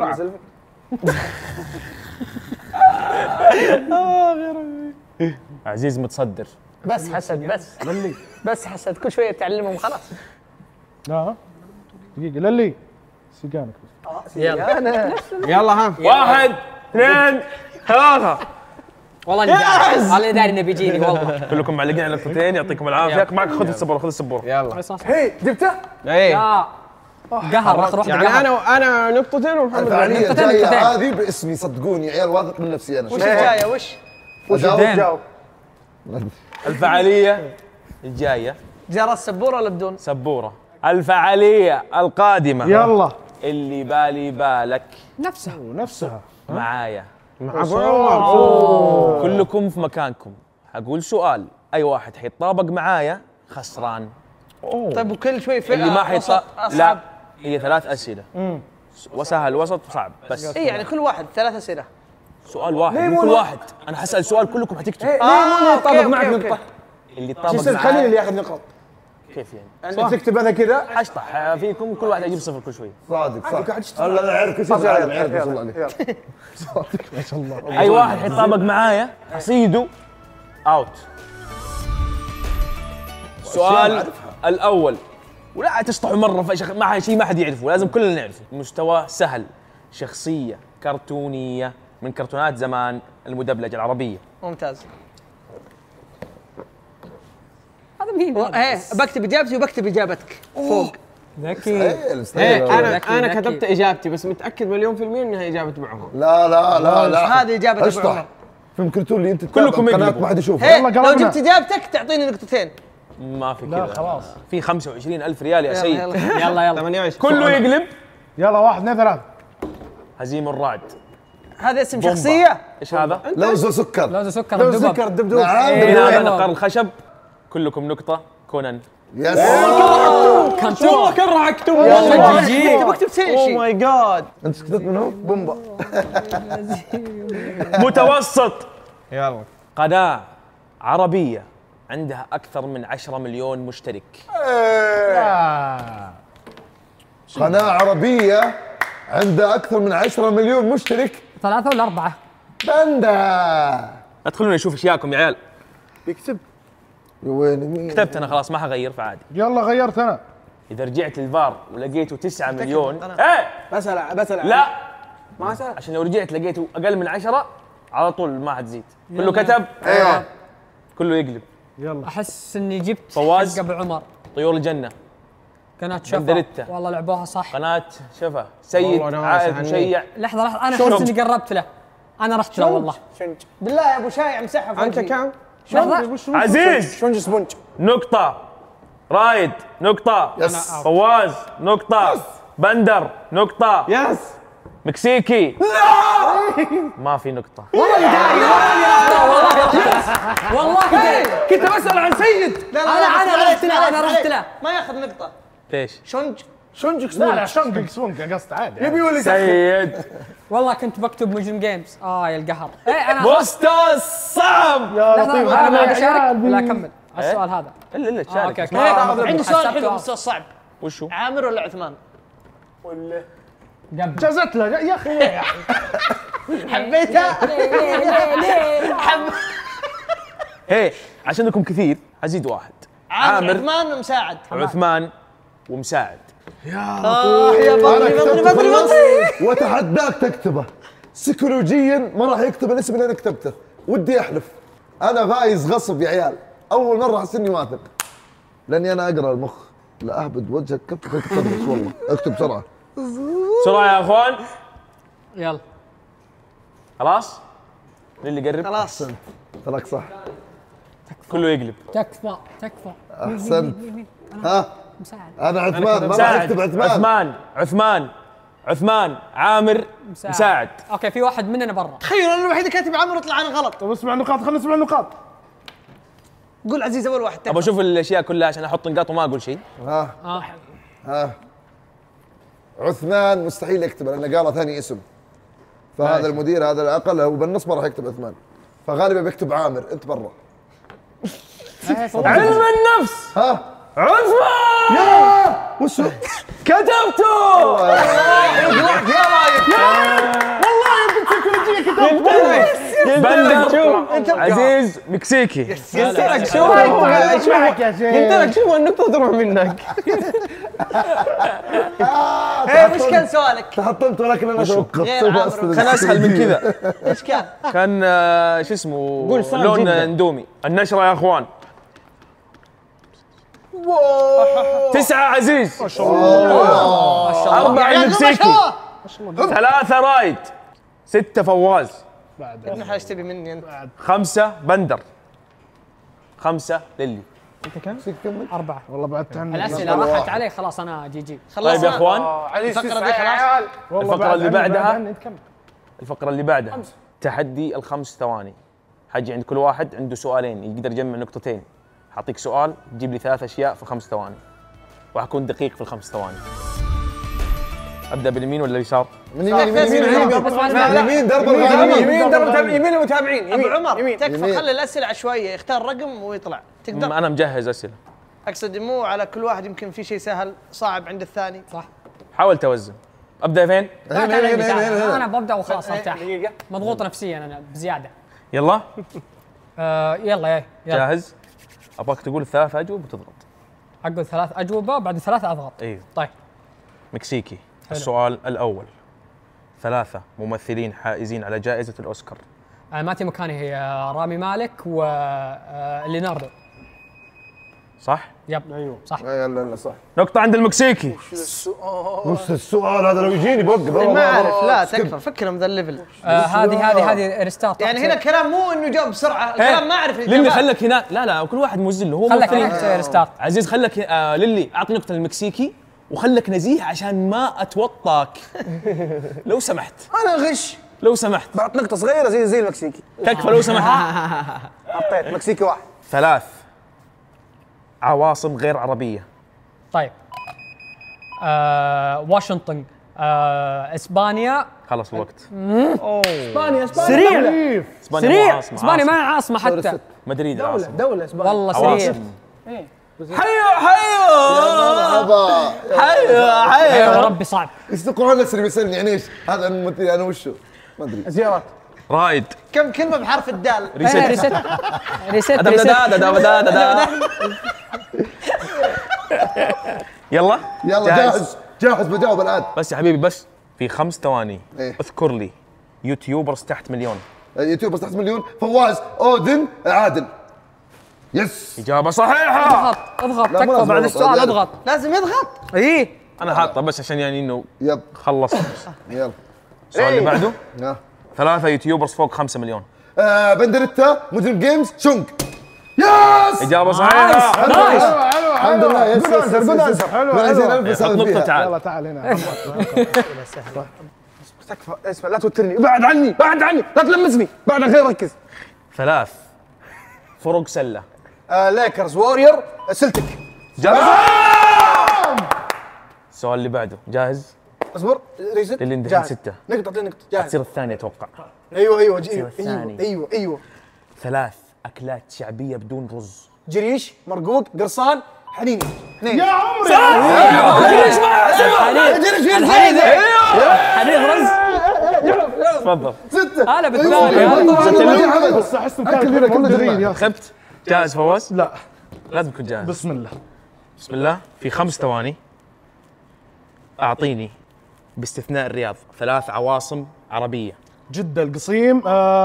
عزيز متصدر. بس حسد بس حسد كل شويه تعلمهم خلاص. لا دقيقة للي سيقانك بس. يلا ها. 1 2 3. والله اني داري. والله داري انه بيجيني والله. كلكم معلقين على نقطتين يعطيكم العافيه. معك خذ السبوره. يلا. هي جبته؟ ايه لا قهر اخر واحده يعني قهر. انا نقطتين ومحمد الفعالية نقطتين. الجاية هذه باسمي صدقوني يا عيال، واثق من نفسي انا. وش الجايه وش؟ جاوب. الفعاليه الجايه جرس سبوره ولا بدون؟ سبوره. الفعاليه القادمه يلا اللي بالي بالك نفسها. ونفسها معايا. مع ابو عمر. كلكم في مكانكم. حقول سؤال اي واحد حيتطابق معايا خسران. طيب وكل شوي في اللي ما حيطابق لا هي 3 اسئله. وسهل وسط وصعب بس. اي يعني كل واحد 3 اسئله. سؤال واحد من كل واحد. انا حسأل سؤال كلكم حتكتب. طابق معك نقطة. اللي شو طابق يصير خليل معايا اللي ياخذ نقاط. كيف يعني؟ انت تكتب انا كذا. حشطح فيكم كل واحد يجيب صفر كل شوي. صادق والله انا اعرف كل شيء. اعرف ما شاء الله عليك. صادق ما شاء الله. اي واحد حيتطابق معايا حصيده اوت. السؤال الاول ولا تشطحوا مره في ما شيء ما حد يعرفه لازم كلنا نعرفه. مستوى سهل. شخصيه كرتونيه من كرتونات زمان المدبلجه العربيه. ممتاز. هذا مين؟ ايه بكتب اجابتي وبكتب اجابتك فوق. ذكي. انا كتبت اجابتي بس متاكد مليون % انها اجابه ابو عمر. لا هذه اجابه ابو عمر. فيلم كرتون اللي انت كلكم قناه يقلبوا. ما حد يشوفه. ايه والله لو قلبنا. جبت اجابتك تعطيني نقطتين. ما في لا كذا. خلاص في 25,000 ريال يا سيد. يلا 28 كله يقلب. يلا 1 2 3. هزيم الرعد. هذا اسم بومبا. ايش ايش هذا؟ لوز وسكر. لوز سكر لو الدبب. سكر الدبدوب. من هذا نقر الخشب. كلكم نقطة. كونان. يس والله كره اكتب. انت بكتب اوه شيء. ماي جاد. انت كتبت من هو؟ بومبا. متوسط. يلا قناة عربية عندها أكثر من 10 مليون مشترك. قناة عربية عندها أكثر من 10 مليون مشترك. 3 ولا 4؟ بندا. لا تخلوني أشوف أشياءكم يا عيال. بيكتب. يا وين كتبت أنا خلاص ما حغير فعادي. يلا غيرت انا. إذا رجعت للفار ولقيته 9 مليون إيه بسأل لا ما اسال. عشان لو رجعت لقيته أقل من 10 على طول ما حتزيد. كله كتب. ايوه كله يقلب. احس اني جبت فواز. حق ابو عمر. طيور الجنة. قناة شفا. بندريتا. والله لعبوها صح. قناة شفا. سيد والله ناس عائد هني. مشيع. لحظة انا احس اني قربت له. انا رحت له والله. بالله يا ابو شايع مسحها في انت وجهي. كم؟ لحظة. عزيز شونج سبونج. نقطة. رايد نقطة. يس. فواز نقطة. بندر نقطة. يس. مكسيكي ما في نقطة. والله كنت بسأل عن سيد. لا أنا رحت له، أنا رحت له. ما ياخذ نقطة. ليش؟ شونج شونج لا سبونج. لا شنقك سونك قصد عادي. يبي ولا سيد والله كنت بكتب مجرم جيمز. يا القهر. انا خلاص. بوستو صعب. يا لحظة، لطيف انا هذا ما بشارك عيال ولا اكمل على السؤال هذا. الا تشارك. اوكي عندي سؤال حلو بس صعب. وشو؟ عامر ولا عثمان؟ جازت له يا اخي. حبيتها. هي عشانكم كثير ازيد واحد. عامر عثمان مساعد. عثمان ومساعد. يا أنا بطني كتبت بطني خلص بطني. وتحداك تكتبه. سيكولوجيا ما راح يكتب الاسم اللي انا كتبته. ودي احلف انا فايز غصب يا عيال. اول مره احس اني واثق لاني انا اقرا المخ. لا اهبد وجهك كيف تخلص والله. اكتب بسرعه. بسرعة يا اخوان. يلا خلاص؟ اللي يقرب خلاص. تراك صح. كله يقلب. تكفى تكفى. احسنت. ها مساعد. انا عثمان ما راح مساعد. اكتب عثمان. عثمان عامر مساعد. اوكي في واحد مننا برا. تخيل انا الوحيد اللي كاتب عامر يطلع انا غلط. طب اسمع النقاط خلينا نسمع النقاط. قول عزيز اول واحد. ابغى اشوف الاشياء كلها عشان احط نقاط وما اقول شيء. ها عثمان مستحيل يكتب لانه قال ثاني اسم. فهذا المدير هذا الاقل هو بالنص ما راح يكتب عثمان. فغالبا بيكتب عامر. انت برا. علم النفس. ها عثمان يا وش كتبته. بندر عزيز مكسيكي. قلت لك شوف النقطة تروح منك. وش كان سؤالك؟ تحطمت ولكن انا توقفت. غير عامر. كان اسهل من كذا. ايش كان؟ كان شو اسمه قول صعب لون جداً. اندومي. النشرة يا اخوان. 9 عزيز. ما شاء الله. 4 مكسيكي. 3 رايد. 6 فواز. ابن حاج تبي مني انت. 5 بندر. 5 للي. 4. والله بعدت عنك. الاسئله راحت علي خلاص انا جي. طيب يا اخوان الفقرة دي خلاص. والله الفقرة اللي بعد بعدها. عني، كمل. الفقرة اللي بعدها تحدي ال5 ثواني. حجي عند كل واحد عنده سؤالين يقدر يجمع نقطتين. حاعطيك سؤال تجيب لي 3 اشياء في 5 ثواني. وحكون دقيق في ال5 ثواني. ابدا باليمين ولا اليسار؟ من يمين يمين درب يمين درب يمين المتابعين. ابو عمر يمين. تكفى خلي الاسئله عشوائيه يختار رقم ويطلع تقدر. انا مجهز اسئله. اقصد مو على كل واحد يمكن في شيء سهل صعب عند الثاني. صح. حاول توزن. ابدا فين؟ انا ببدا وخلاص ارتاح. مضغوط نفسيا انا بزياده. يلا يلا جاهز؟ ابغاك تقول 3 اجوبه وتضغط. اقول 3 اجوبه بعد 3 اضغط. ايوه طيب مكسيكي. السؤال الاول 3 ممثلين حائزين على جائزه الاوسكار. ماتي مكاني هي رامي مالك وليناردو. صح؟ يب ايوه صح. لا صح. نقطه عند المكسيكي. وش السؤال هذا لو يجيني بوقف. ما اعرف لا تكفى فكر من ذا الليفل. هذه ريستارت. يعني هنا كلام مو انه جاوب بسرعه الكلام ما اعرف للي خلك هناك. لا كل واحد موزن له. هو خلك ممثلين. هناك تسوي ريستارت. عزيز خلك للي اعطي نقطه للمكسيكي وخلك نزيه عشان ما اتوطاك. لو سمحت انا غش. لو سمحت بعط نقطة صغيرة زي المكسيكي. تكفى لو سمحت. حطيت مكسيكي واحد. 3 عواصم غير عربية. طيب واشنطن اسبانيا. خلص الوقت. اسبانيا سريع سريع. عاصمة، اسبانيا عاصمة. ما عاصمه حتى. مدريد العاصمة. دولة اسبانيا. والله سريع. عواصم. مرحبا يا ربي صعب. يصدقون الناس اللي بيسالني يعني ايش هذا الممثل انا وشو ما ادري. زيارات. رائد. كم كلمه بحرف الدال؟ ريست ريست. يلا يلا جاهز بجاوب الان. بس يا حبيبي بس في 5 ثواني إيه. اذكر لي يوتيوبرز تحت مليون. يوتيوب تحت مليون. فواز، اودن، عادل. يس اجابه صحيحه. اضغط لا، مو تكفى لازم بعد أضغط. السؤال لا. اضغط. لازم يضغط. اي انا حاطه بس عشان يعني انه يب خلصت. يلا السؤال اللي بعده ها. 3 يوتيوبرز فوق 5 مليون. بندريتا، مودرن جيمز، شونغ. يس اجابه صحيحه. نايس. الحمد لله. يس جود انسر. حلو حط نقطه تعال. يلا تعال هنا. تكفى اسمع لا توترني. ابعد عني لا تلمسني. بعد الخير ركز. 3 فرق سله. ليكرز، وورير، سلتك. جاهز. السؤال اللي بعده جاهز. اصبر ريست. اللي انت جاهز. 6 نقطة جاهز. تصير الثانيه اتوقع. ايوه الثاني. ايوه 3 اكلات شعبيه بدون رز. جريش، مرقوق، قرصان، حنيني. اثنين. يا عمري الحديد حديد رز. تفضل. هلا بالثاني. بس احس كان كله جريد يا اخي. خبت. جاهز فواز؟ لا لازم تكون جاهز. بسم الله. بسم الله. في 5 ثواني اعطيني باستثناء الرياض 3 عواصم عربيه. جدة، القصيم،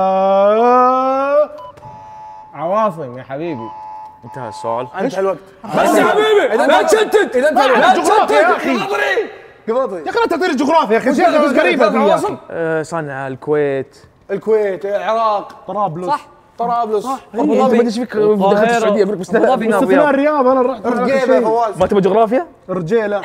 عواصم يا حبيبي. انتهى السؤال. انتهى الوقت. بس يا حبيبي لا تشتت. اذا انتهى الوقت. جغرافيا يا اخي. قبضي. يا اخي لا تعطيني الجغرافيا يا اخي. شيء قريبة دي يا اخي. صنعاء، الكويت. الكويت، العراق، طرابلس. صح. طرابلس. ابو ظبي. ما ايش فيك دخلت السعوديه بس استثناء الرياض انا رحت رجيبه يا فواز. ما تبغى جغرافيا؟ رجيله.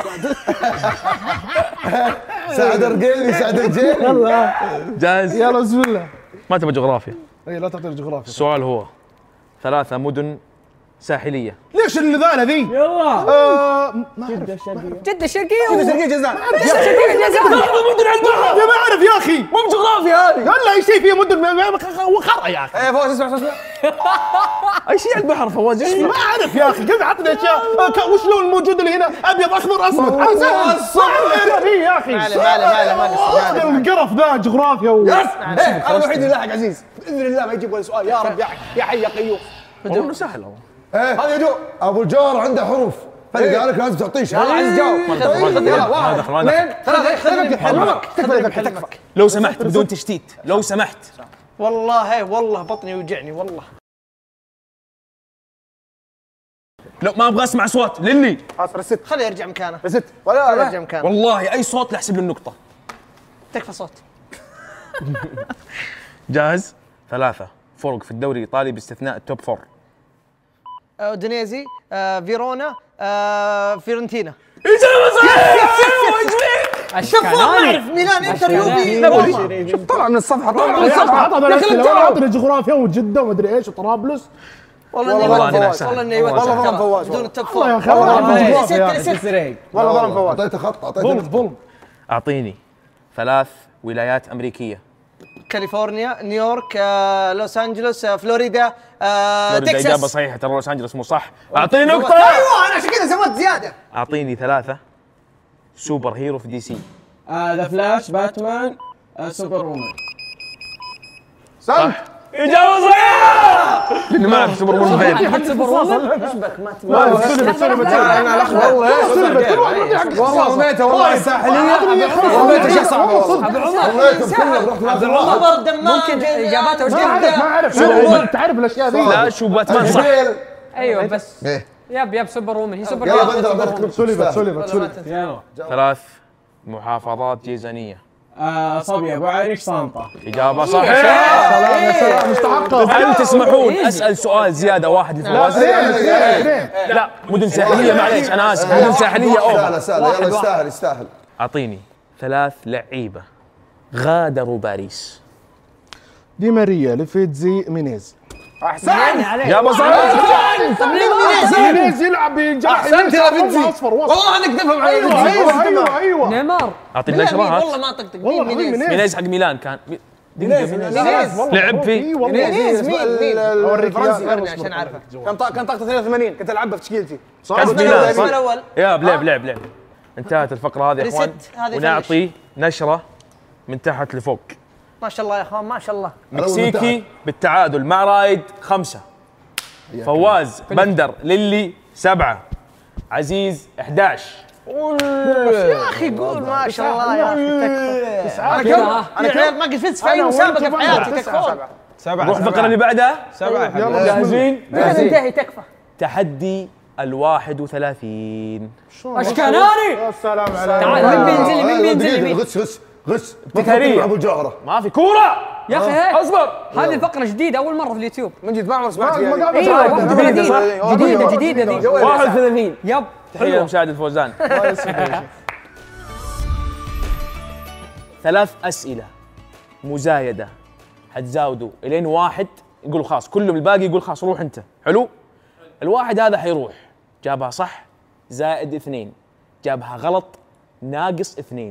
سعد رجيلي سعد رجيلي. جاهز؟ يلا بسم الله. ما تبغى جغرافيا. اي لا تعطيني الجغرافيا. السؤال هو 3 مدن ساحليه. ليش النذالة ذي؟ يلا جدة الشرقية جدة شرقية جزان. يا ما اعرف يا اخي. مو بجغرافيا هذه. لا اي شيء فيه مدن وخرا يا اخي. ايه فواز اسمع اي شيء على البحر فواز. ايش ما اعرف يا اخي. كيف عطني اشياء وش لون الموجود اللي هنا؟ ابيض احمر اسود. يا اخي ما القرف ذا جغرافيا انا الوحيد اللي لاحق عزيز. باذن الله ما يجيب ولا سؤال يا رب. يا حي يا قيوم. والله انه سهل والله. هذا يدو. ابو الجار عنده حروف فرق عليك لازم تعطيه شيء. يلا عزيز جاوب. يلا واحد اثنين ثلاثة. خليك بحلمك. لو سمحت بدون تشتيت لو سمحت. والله بطني يوجعني والله. لو ما ابغى اسمع اصوات للي. رست. خليه يرجع مكانه. رست. خليه ولا يرجع مكانه. والله اي صوت لا احسب له النقطه. تكفى صوت. جاهز؟ 3 فرق في الدوري الايطالي باستثناء التوب 4. اودينيزي، فيرونا، فيورنتينا. اجابه صحيحه. شوف ما اعرف ميلان انتر يوفي. شوف طلع من الصفحة. عطني جغرافيا وجدة ومدري ايش وطرابلس. والله أنا سهل. والله اني والله ظلم فواز. بدون التوب والله يا فور. اخي والله ظلم فواز. اعطيته خط ظلم. اعطيني 3 ولايات امريكيه. كاليفورنيا، نيويورك، لوس انجلوس، فلوريدا، فلوريدا تكساس. اجابه صحيحه. ترى لوس انجلوس مو صح. اعطيني نقطه. ايوه انا عشان كذا سويت زياده. اعطيني 3 سوبر هيرو في دي سي. ذا فلاش، باتمان، سوبر وومن. صح. اجابه صحيحه. لانه ما اعرف سوبر وومن فين. حط سوبر وومن. انا الاخ والله رميته والله الساحلية. رميته شيء صعب والله. خبر دمام. ممكن اجاباته وش ما اعرف تعرف الاشياء ذي. فلاش وباتمان صح. ايوه بس ايه يب سوبر وومن هي سوبر يلا وومن. بندر سلبت. 3 محافظات جيزانيه. صبي ابو عريش طنطا. اجابه صحيحه. مستحقة. هل تسمحون اسال سؤال زياده واحد لفواز؟ لا مدن ساحليه معليش انا اسف. مدن ساحليه اوفر. سهل يلا يستاهل. اعطيني 3 لعيبه غادروا باريس. دي ماريا، ليفيتزي، مينيز. احسن جابه صح. مينيز يلعب بجناح احسنت يا بنتي اصفر والله انك تفهم على ايوه نيمار. اعطي النشره هات. والله ما طقطق. والله مين العظيم مينيز؟ مينيز حق ميلان كان. مينيز لعب فيه. مينيز مين؟ الفرنسي عشان عارفه. كان طاقته 83 كنت العبها في تشكيلتي كان اسمه ميلان اسمه صح؟ الاول. يا لعب. انتهت الفقره هذه يا اخوان. ريست، هذه ونعطي نشره من تحت لفوق. ما شاء الله يا اخوان ما شاء الله. مكسيكي بالتعادل مع رايد 5. فواز بندر للي 7. عزيز 11. يا اخي قول ما شاء الله يا اخي. انا كذا. كم؟ يا عيال ما قد فزت في اي مسابقه في حياتي تكفون. نروح الفقره اللي بعدها. 7 جاهزين؟ تنتهي تكفى. تحدي 31. اشكناني. يا سلام عليك. تعال مين بينزل لي؟ غش تكارية. ابو جوهره ما في كوره. يا اخي هيك. اصبر. هذه فقرة جديدة أول مرة في اليوتيوب. من جد ما عمري سمعت ما فيها قام ايوه جديدة، جديدة جديدة ذي. 31. يب تحية لمشاهد الفوزان. 3 أسئلة مزايدة حتزاودوا الين واحد يقول خلاص، كلهم الباقي يقول خلاص روح انت. حلو؟ الواحد هذا حيروح جابها صح زائد 2، جابها غلط ناقص 2.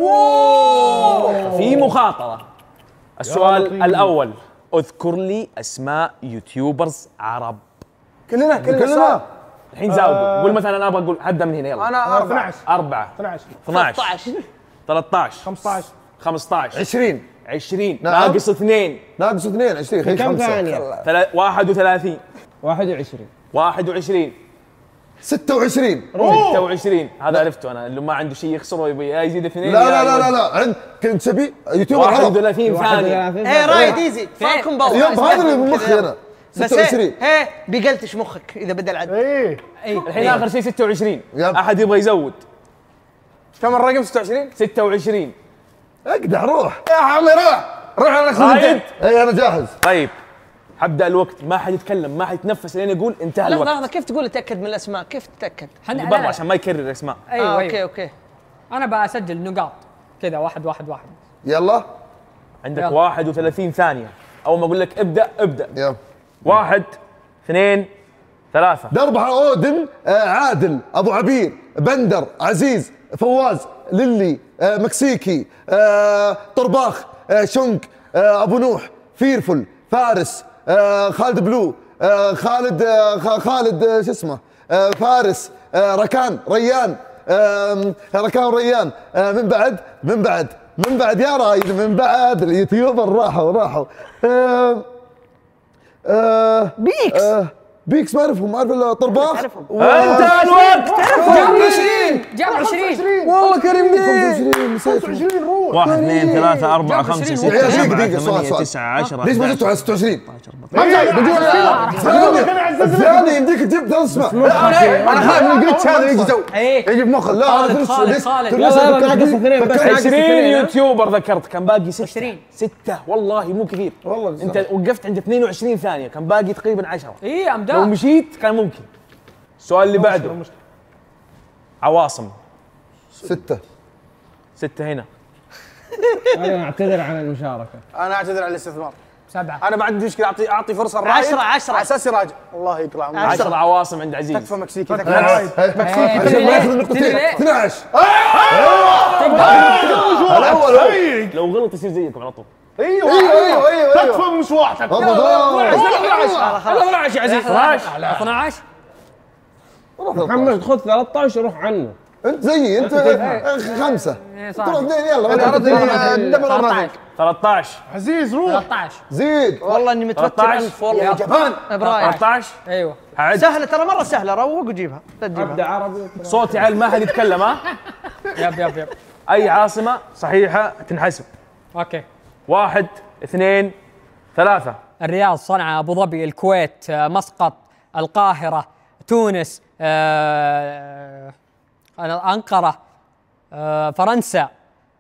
في مخاطرة. السؤال الأول، اذكر لي أسماء يوتيوبرز عرب. كلنا الحين زاودوا. قول مثلا أنا أبغى أقول حدا من هنا يلا. انا 4 4 12 12 13 13 15 15 20 20 نعم. ناقص 2 ناقص 2 20 خليك كم 5 ثانية؟ 31 21 21 26 26. هذا عرفته انا، اللي ما عنده شيء يخسره يبي يا يزيد 2. لا عند كنت تبي يوتيوبر عرب 31 ثانية. ايه رايد ايزي فالكم باور. يب هذا اللي بمخي انا بس 26 هي بيقلتش مخك اذا بدا العد. ايه الحين اخر شيء 26. يب. احد يبغى يزود؟ كم الرقم 26 26. اقدح روح يا عمي روح انا اخذ رايد. الجد اي انا جاهز طيب حبدا الوقت، ما حد يتكلم، ما حد يتنفس لين يقول انتهى لحظه الوقت. لحظه كيف تقول تاكد من الاسماء؟ كيف تتاكد؟ اللي برا عشان ما يكرر الاسماء. ايوه اوكي ايوه. اوكي. أنا بسجل نقاط كذا 1 1 1. يلا عندك يلا. 31 ثانية. اول ما اقول لك ابدا. يلا 1 2 3. دربها اودن عادل ابو عبير بندر عزيز فواز للي مكسيكي طرباخ شنك ابو نوح فيرفل فارس خالد بلو خالد شو اسمه فارس ركان ريان من بعد يا رايد من بعد اليوتيوبر راحوا بيكس ما اعرفهم، ما اعرف الا طرباخ انتهى الوقت. جاب 20. والله كريم دين 25 نسيت 20 روح 1 2 3 4 5 20. 6 دقيقة، 7 دقيقة، 8 سؤال. 9 10 ليش ما زدتوا على 26 كان الثاني يمديك تجيب اسمع انا خايف من الجلتش هذا يجي تو ايه يجي بمخك لا خالد، خالد. يلا ناقص 2 بس 20 يوتيوبر ذكرت، كان باقي 6 20. 6 والله مو كثير. والله انت وقفت عند 22 ثانية، كان باقي تقريبا 10. ايه لو امداد. مشيت كان ممكن. السؤال اللي بعده، عواصم 6 هنا. انا اعتذر عن المشاركه. انا اعتذر عن الاستثمار 7. انا ما عندي مشكله اعطي فرصه الرايد 10 على اساس يراجع الله يقلع 10 عواصم عند عزيز. تكفى مكسيكي عشان تكفى ما ياخذ النقطتين 12 الاول لو غلط يصير زيكم على طول. ايوه تكفى من مشوحتك 12 يا عزيز 12. محمد خذ 13 وروح عنه. انت زيي انت 5 إيه تروح صح. 2 يلا انا اردت دبل 13. 13 عزيز روح 13. زيد والله اني متوتر 13. الف والله. يا جبان برايك 13 ايوه عد. سهله ترى مره سهله، روق وجيبها لا تجيبها. ابدا عربي. صوتي عال ما حد يتكلم ها. يب. اي عاصمة صحيحة تنحسب. اوكي. 1 2 3. الرياض، صنعاء، ابو ظبي، الكويت، مسقط، القاهرة، تونس، أنقرة، فرنسا،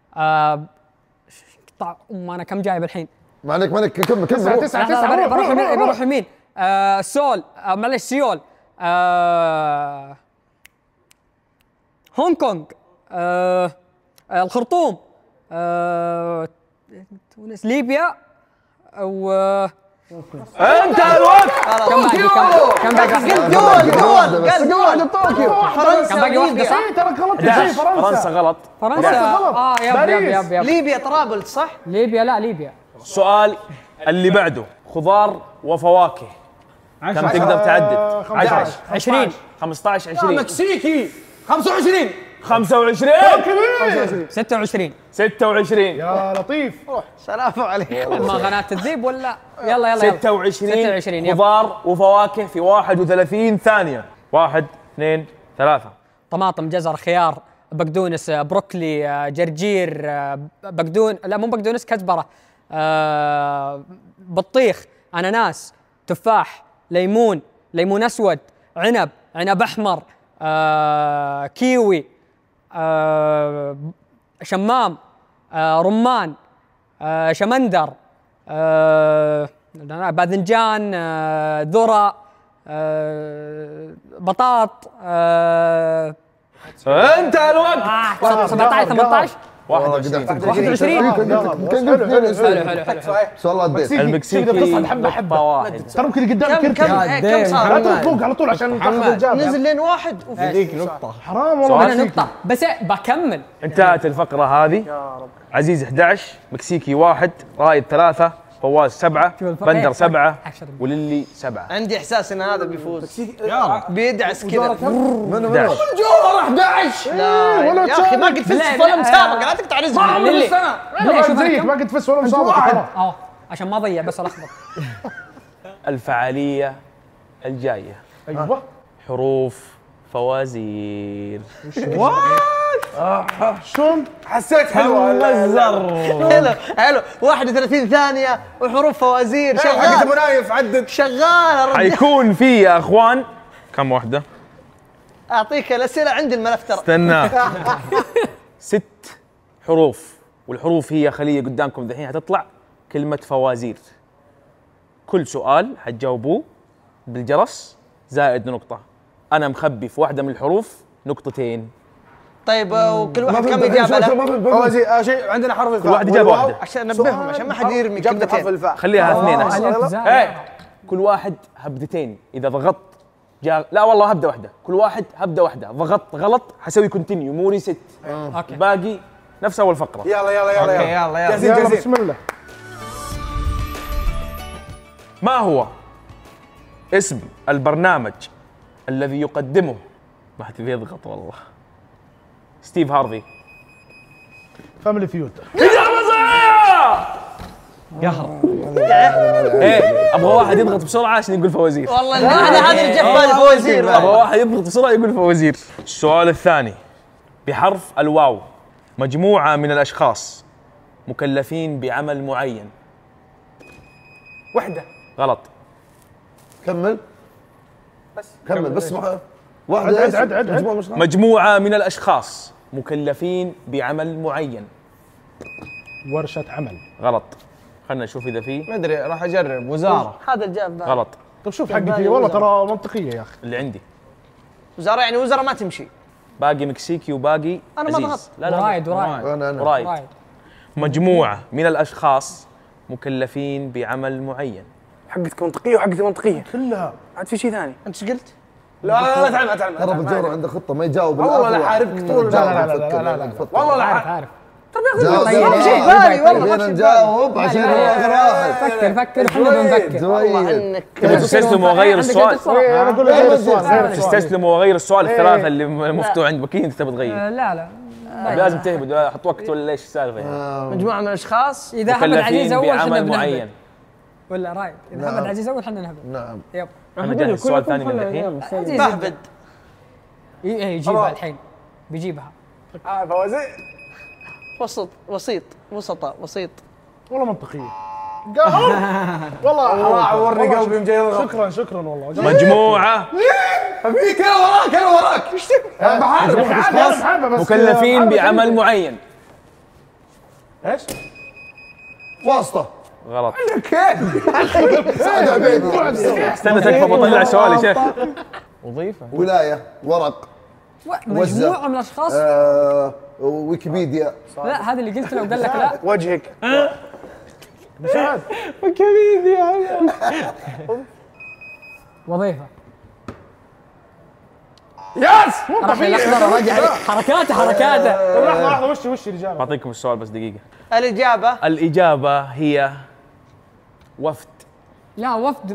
انا كم جايب الحين؟ ما عليك كم 9 بروح يمين. سول، معلش سيول، هونغ كونغ، الخرطوم، تونس، ليبيا، و انتهى الوقت. كم باقي كم باقي واحدة؟ دول قال دول طوكيو. فرنسا كم باقي واحدة صح؟ إيه، ترى غلط 11. شيء فرنسا غلط. فرنسا يب ليبيا طرابلس صح؟ ليبيا لا ليبيا. السؤال اللي بعده خضار وفواكه. كم تقدر تعدد؟ 10 20 15 20 مكسيكي 25 25 26 26 يا لطيف. سلام عليكم. ما غنات تذيب ولا يلا 26 خضار وفواكه في 31 ثانية. 1 2 3 طماطم جزر خيار بقدونس بروكلي جرجير لا مو بقدونس كزبرة بطيخ اناناس تفاح ليمون اسود عنب احمر كيوي شمام رمان شمندر باذنجان ذرة بطاط انتهى الوقت. 17 18 21 حلو والله اديت المكسيكي حبة واحد. ترى ممكن قدام كم كركي. صار؟ لا تروح فوق على طول عشان تاخذ الجاب. نزل لين واحد هذيك نقطة. حرام والله. انا نقطة بس بكمل. انتهت الفقرة هذه. عزيز 11 مكسيكي 1 رائد 3 فواز 7 بندر 7 وللي 7. عندي احساس ان هذا بيفوز بيدعس كذا. منو جوهر 11 لا يا اخي ما قد فزت ولا مسابقه لا تقطع رزقي. للي شوف زيك ما قد فزت ولا مسابقه. عشان ما اضيع بس الخبط. الفعالية الجاية ايوه حروف فوازير. شلون؟ حسيت حلوه حلو 31 ثانيه وحروف فوازير حقت شغال ابو نايف عدد شغال. حيكون في يا اخوان كم واحدة؟ اعطيك الاسئله عندي الملف ترى. استنى 6 حروف والحروف هي خلية قدامكم الحين حتطلع كلمة فوازير. كل سؤال حتجاوبوه بالجرس زائد نقطة. أنا مخبي في واحدة من الحروف نقطتين. طيب وكل واحد كم اجابه له؟ فوازير شيء عندنا حرف الفاء. كل واحد إجابة واحدة. عشان ننبههم عشان ما حد يرمي جنب حرف كلمتين. الفاء. خليها اثنين أحسن. عليك ايه كل واحد هبدتين. إذا ضغطت لا والله هبدة واحدة. كل واحد هبدة واحدة. ضغطت غلط حسوي كونتينيو مو ريست. اوكي باقي نفس أول فقرة. يلا يلا بسم الله. ما هو اسم البرنامج الذي يقدمه ما حد بيضغط والله ستيف هارفي؟ فاميلي فيود. إجابة صحيحة. ايه ابغى واحد يضغط بسرعة عشان يقول فوازير. والله انا هذا اللي جاب بالي فوازير. ابغى واحد يضغط بسرعة يقول فوازير. السؤال الثاني بحرف الواو. مجموعة من الأشخاص مكلفين بعمل معين. وحده غلط. كمل بس واحدة عد مجموعة من الأشخاص مكلفين بعمل معين. ورشة عمل. غلط. خلنا نشوف إذا في. ما ادري راح اجرب وزارة. هذا الجاب بالي. غلط. طيب شوف حقي فيه والله ترى منطقية يا اخي. اللي عندي وزاره يعني وزاره ما تمشي. باقي مكسيكي وباقي أنا ما عزيز. ضغطت. لا ورايد انا ورايد. مجموعة من الأشخاص مكلفين بعمل معين. حقتك منطقيه وحقتي منطقيه كلها. عاد في شيء ثاني. انت ايش قلت؟ لا تعلم ترى بجورة عنده خطة ما يجاوب. والله لا حاربك طول لا. والله لا عارف ما شيء بالي والله ما شيء نجاوب عشان اخر واحد. فكر احنا بنفكر والله انك تستسلموا واغير السؤال. انا اقول لك غير السؤال. تستسلموا واغير السؤال الثلاثة اللي مفتوح عندك اكيد انت تبي تغير. لا لازم تهبد حط وقت ولا ايش السالفة يعني. مجموعه من الاشخاص اذا حمد عزيز مكلفين اول احنا بعمل بنهبل معين. ولا رايد اذا حمد عزيز اول احنا نهبل. نعم يب انا جاهز السؤال الثاني من الحين. فهبد يجيبها الحين بيجيبها. فوازير وسيط والله منطقية. والله عورني قلبي يوم جاي يضغط. شكرا والله. مجموعة فيك انا وراك ايش تبي؟ مكلفين بعمل معين. ايش؟ واسطة. غلط. سعد عبيد. استنى تكفى بطلع سؤال يا شيخ. وظيفة. ولاية ورق مجموعة من الاشخاص. ويكيبيديا. لا هذا اللي قلت له وقال لك لا. وجهك مساعد. وظيفه. يس راح الاخضر راجع حركاته لحظه وش الاجابه؟ بعطيكم السؤال بس دقيقة. الإجابة هي وفد. لا وفد.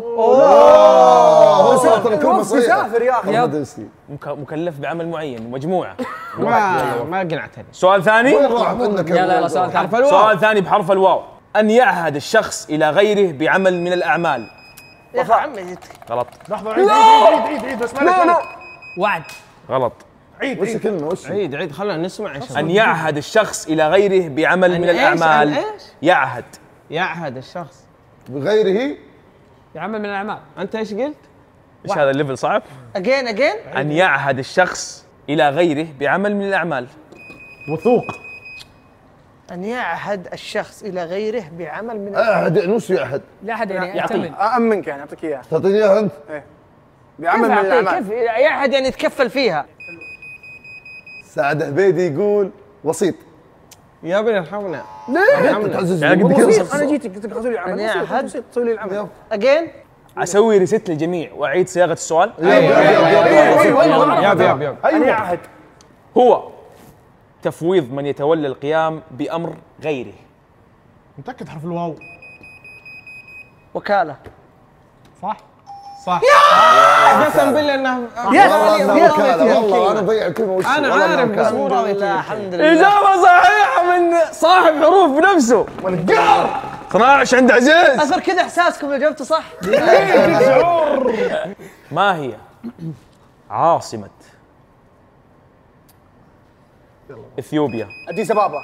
مسافر يا اخي. مكلف بعمل معين مجموعة. ما قنعتني. سؤال ثاني. وين راح منك؟ يلا سؤال ثاني. سؤال ثاني بحرف الواو. أن يعهد الشخص إلى غيره بعمل من الأعمال. يا عمي غلط. لحظه عيد بس ما وعد. غلط. وش الكلمة وش؟ عيد خلينا نسمع ايش. أن يعهد الشخص إلى غيره بعمل من الأعمال. يعهد الشخص بغيره يعمل من الأعمال. انت ايش قلت؟ إيش هذا الليفل صعب؟ اجين أن يعهد الشخص إلى غيره بعمل من الأعمال. وثوق. أن يعهد الشخص إلى غيره بعمل من أحد يعني وش يعهد؟ لا أحد يعني يعطيه. أأمنك يعني أعطيك إياه. تعطيني إياها أنت؟ بعمل من الأعمال. كيف يعهد يعني يتكفل فيها؟ سعد عبيدي يقول وسيط. يا ابني ارحمنا. يعني وسيط. أنا جيتك قلت لك حصل لي أن العمل. يعهد وسيط تسوي لي العمل. أجين أسوي ريست للجميع وأعيد صياغة السؤال. ياب أن يعهد هو تفويض من يتولى القيام بأمر غيره. متاكد حرف الواو؟ وكالة. صح. قسم بالله انه والله انا ضيع كلمه وش انا عارف بس مو راضي. الحمد لله. إجابة صحيحة من صاحب حروف بنفسه. 12 عند عزيز. أثر كذا إحساسكم لو جاوبتوا صح. ما هي عاصمة إثيوبيا؟ أديس أبابا.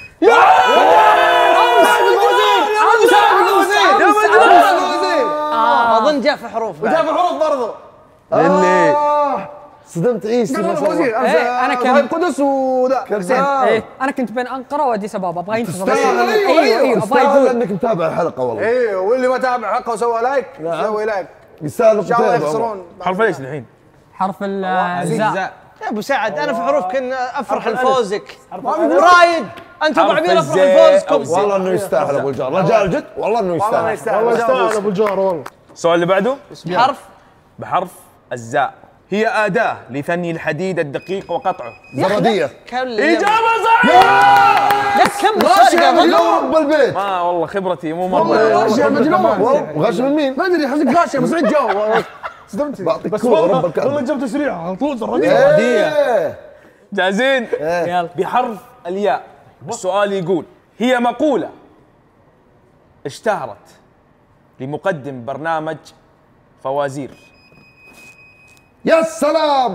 أظن جاء في حروف. وجاب حروف برضو. اللي صدمت عيسى ما شاء الله. أنا كنت القدس وذا. أنا كنت بين أنقرة وأديس أبابا أبغى ينتصر. ايوه تستاهل انك متابع الحلقه والله. ايوه واللي ما تابع حلقه وسوى لايك سوي لايك. يستاهل ان شاء الله يخسرون. حرف ايش الحين؟ حرف الزاء. يا أبو سعد أنا في حروف كنا أفرح لفوزك. رايد أنتم ضعبين أفرح لفوزكم. والله انه يستاهل ابو الجار رجال جد والله انه يستاهل. والله يستاهل ابو الجار والله. السؤال اللي بعده بحرف الزاء. هي أداة لثني الحديد الدقيق وقطعه. زراديه. إجابة صحيحة. لا كمل السؤال مجنون بالبيت. ما والله خبرتي مو مرة. غش يا مجنون. وغش من مين؟ ما ادري حسك غش بس عيد جاوب. صدمتني. بعطيك بس كورة رب والله الكعبة. جبت تسريع على طول زراديه. زراديه. جاهزين؟ يلا. بحرف الياء. السؤال يقول هي مقولة اشتهرت لمقدم برنامج فوازير. يا سلام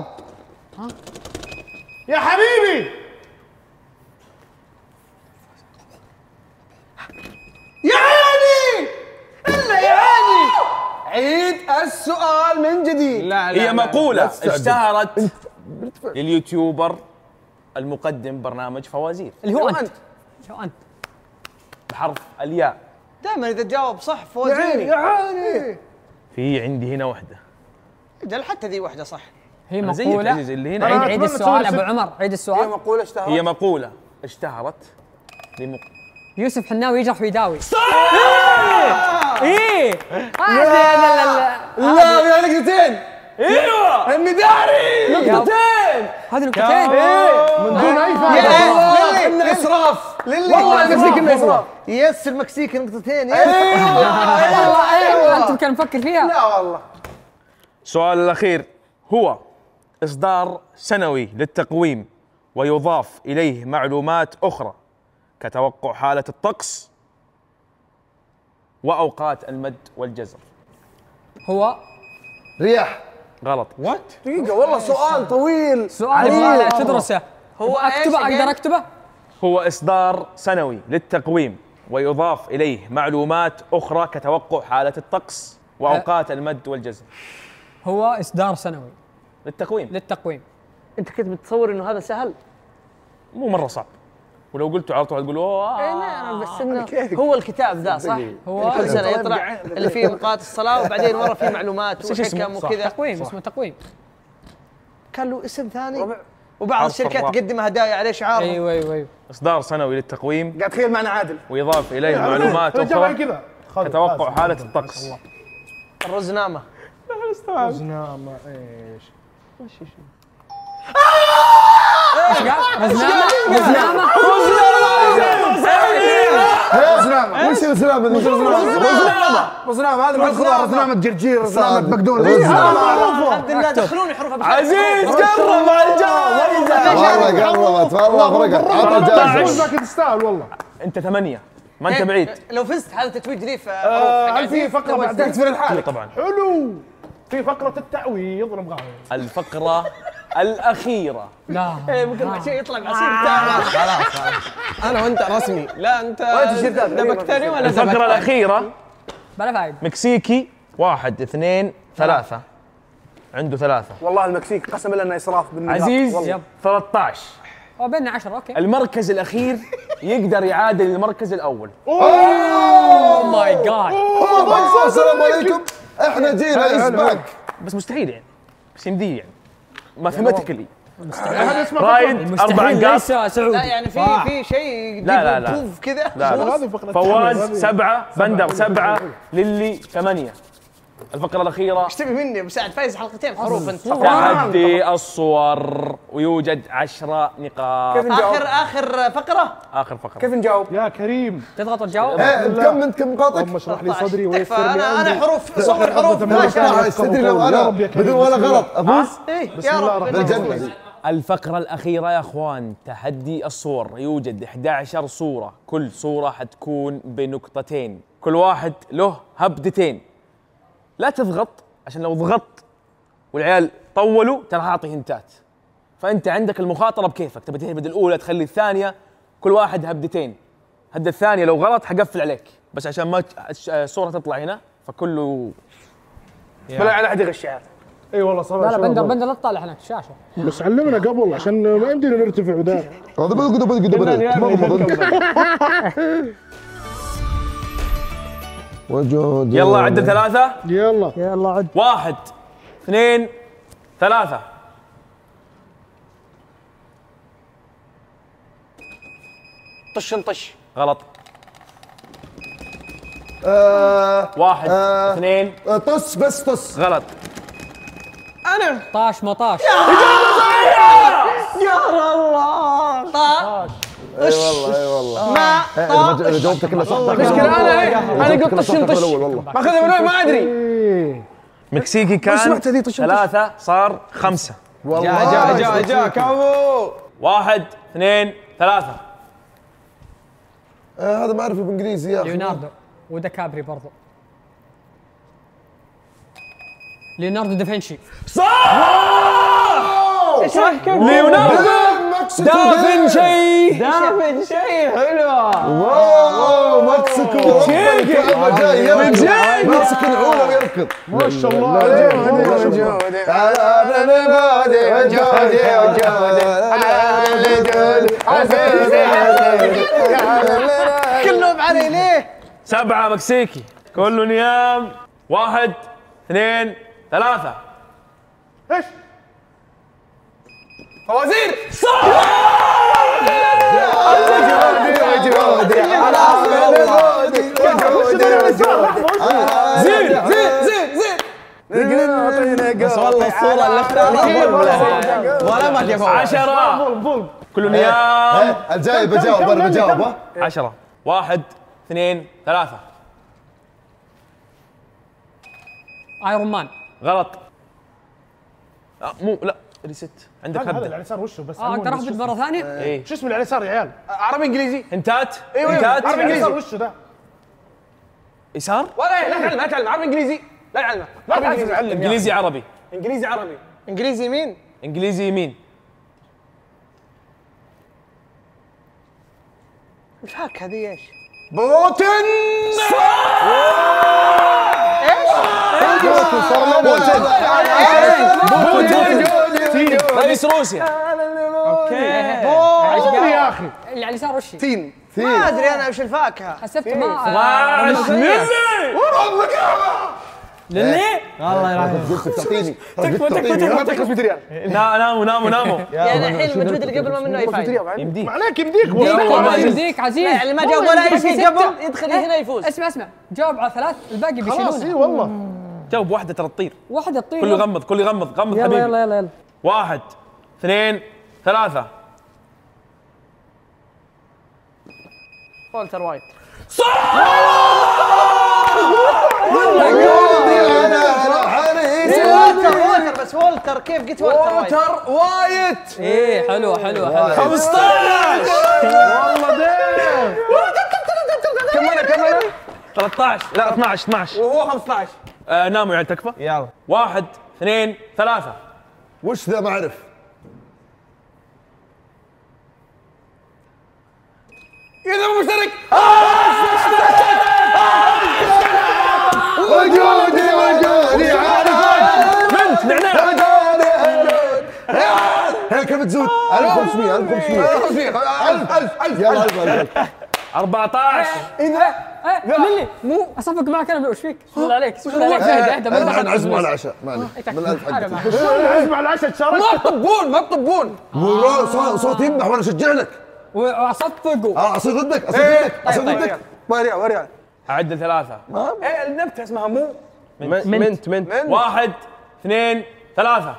يا حبيبي يا عيني الا يا عيني. عيد السؤال من جديد. لا هي مقولة تستعجل. اشتهرت لليوتيوبر المقدم برنامج فوازير اللي هو أنت. شو أنت؟ بحرف الياء. دائما إذا جاوب صح يا فوزيني. عيني يا عيني. في عندي هنا واحدة. جل حتى ذي واحدة صح. هي أنا زيك مقولة. عزيز اللي هنا. عيد السؤال أبو عمر عيد هي السؤال. مقولة اشتهرت. هي مقولة اشتهرت يوسف حناوي يجرح ويداوي. إيه. لا يا نقطتين. ايوه اني داري نقطتين. هذه نقطتين. من دون اي فائدة. انه اسراف. والله المكسيك انه اسراف. يس المكسيك نقطتين. والله أنتم كان مفكر فيها. لا والله. السؤال الأخير هو إصدار سنوي للتقويم ويضاف إليه معلومات أخرى كتوقع حالة الطقس وأوقات المد والجزر. هو رياح. غلط. دقيقة والله سؤال طويل. سؤال يبغى تدرسه. هو أكتبه أقدر أكتبه. هو إصدار سنوي للتقويم ويضاف إليه معلومات أخرى كتوقع حالة الطقس وأوقات المد والجزر. هو إصدار سنوي للتقويم. أنت كنت بتصور إنه هذا سهل؟ مو مرة صعب، ولو قلته على طول تقول لا بس إنه هو الكتاب ذا صح؟ هو كل سنة يطلع اللي فيه أوقات الصلاة وبعدين ورا فيه معلومات وحكم وكذا. تقويم اسمه تقويم. كان له اسم ثاني؟ وبعض حرف الشركات الراء. تقدم هدايا عليه شعار. ايوه إصدار سنوي للتقويم قاعد تخيل معنا عادل. ويضاف إليه معلومات الإجابة أخرى كذا كتوقع حالة الطقس. الرزنامه. رزنامة ايش؟ رزنامه رزنامة. وش الزلام ذي؟ رزنامة هذا ما رزنامة جرجير، رزنامة بقدونس. الحمد لله دخلوني حروفها بشكل عزيز قرب على الجائزة. والله قربت والله فرقت. عطى الجائزة. ذاك تستاهل والله. أنت 8 ما أنت بعيد. لو فزت هذا تتويج لي في هل في فقرة بعدين؟ تكسر الحالة. طبعا. حلو. في فقرة التعويض نبغاها. الفقرة الأخيرة. لا ممكن بعد شيء يطلع بعصير بتاعنا. انا وانت رسمي. لا انت التيشيرتات. دبكتني ولا الفقرة دبكتني؟ الأخيرة بلا فايده. مكسيكي 1 2 3 عنده 3. والله المكسيك قسما بالله انه اسراف بالنقاط. عزيز والله. 13. بيننا 10 اوكي. المركز الأخير يقدر يعادل المركز الأول. اوه ماي جاد. السلام عليكم. احنا جينا اسباك. بس مستحيل يعني. بس يمديه يعني. ماثيماتيكلي. هذا اسمه رايد 4 نقاط. ليس سعودي. لا يعني في شيء لا، لا. بروف كذا. لا لا. هذه فقرة فواز 7 بندر 7 للي 8. الفقرة الأخيرة ايش تبي مني مساعد فايز حلقتين حروف انت. تحدي الصور ويوجد 10 نقاط. اخر فقره. آخر فقرة. كيف نجاوب؟ يا كريم. تضغط وتجاوب. انت كم نقاطك؟ اللهم اشرح لي صدري تكفى. ويسر لي انا امري. حروف صور حروف 13 تدري لو انا بدون ولا غلط افوز يا رب بالجنة. الفقرة الأخيرة يا أخوان تحدي الصور. يوجد 11 صورة، كل صورة حتكون بنقطتين، كل واحد له هبدتين. لا تضغط عشان لو ضغطت والعيال طولوا ترى هعطي هنتات. فأنت عندك المخاطرة بكيفك، تبي تهبد الأولى تخلي الثانية، كل واحد هبدتين. هبدة الثانية لو غلط حقفل عليك، بس عشان ما الصورة تطلع هنا فكله بلا على احد يغش عيال. اي والله صراحة. لا بندر لا تطالع هناك الشاشه. بس علمنا قبل عشان ما يمدينا نرتفع وذا. هذا وجود. يلا عد 3. يلا. يلا عد. 1 2 3. طش نطش. غلط. 1 2 طس بس طس. غلط. طاش مطاش. اي والله ما اذا جاوبتك كلها صح. المشكلة انا قلت طش نطش. والله ماخذها من وين ما ادري. مكسيكي كان سمعت هذه طش 3 صار 5. جا كفو. 1 2 3. هذا ما اعرفه بالانجليزي يا اخي. ليوناردو ودكابري برضو. ليوناردو دافنشي. ايش رايك؟ ليوناردو دافنشي. حلوه. واو مكسيكو الكعبة جاي يركض ماسك العولة ويركض. ما شاء الله. كلهم علي ليه؟ 7 مكسيكي كل نيام. 1 2 3. ايش؟ فوازير. بس والله الصوره اللي اختارها ولا ما جابها. 10 كل نيام. الجاي بجاوب انا بجاوب ها. 10 1 2 3. ايرون مان. غلط. مو لا ريست عندك هذا اللي هبدة. على اليسار وشه بس. اقدر اهبط مره ثانيه؟ ايه شو اسمه اللي على اليسار يا عيال؟ عربي انجليزي. هنتات. ايوه هنتات. عربي على اليسار انجليزي. وشه ده. يسار. ولا لا تعلم عربي انجليزي. لا تعلم عربي انجليزي. انجليزي عربي. انجليزي عربي. انجليزي مين؟ انجليزي يمين. الفاكهه هذه ايش؟ بوتن. رئيس روسيا. اوكي. يا اخي. اللي على اليسار وش هي؟ تين. ما ادري انا وش الفاكهه. حسبت ما 12 ملي. للي الله يرحمه. قلت تعطيني ما تعطيك 500 ريال. ناموا يعني الحين المجهود اللي قبل ما منه اي فايده. يمديك عليك يمديك يمديك عزيز. يعني ما جاوب ولا اي شيء قبل يدخل هنا يفوز. اسمع جاوب على 3 الباقي بيشيلونه. خلاص اي والله. جاوب واحدة ترى تطير. واحدة تطير. كله يغمض كله يغمض غمض حبيبي. يلا 1 2 3 والتر وايت. والتر بس والتر كيف قلت والتر وايت. ايه حلو 15 والله ديم. كم انا 13 لا 12 وهو 15. ناموا يعني تكفى. يلا 1 2 3 وش ذا ما اعرف. اذا مشترك. وجودي بنت نعناع. هي كم تزود؟ 1500 1000 يلا 1000 14 للي مو اصفق معك انا وش فيك؟ بسم الله عليك اهدى احنا نعزمه على العشاء من 1000 حقتي. عزم على العشاء تشارك. ما تطبون. صوت ينبح وانا اشجع لك. واصفقوا اصير ضدك وريال. اعد 3 ايه النبته اسمها مو منت 1 2 3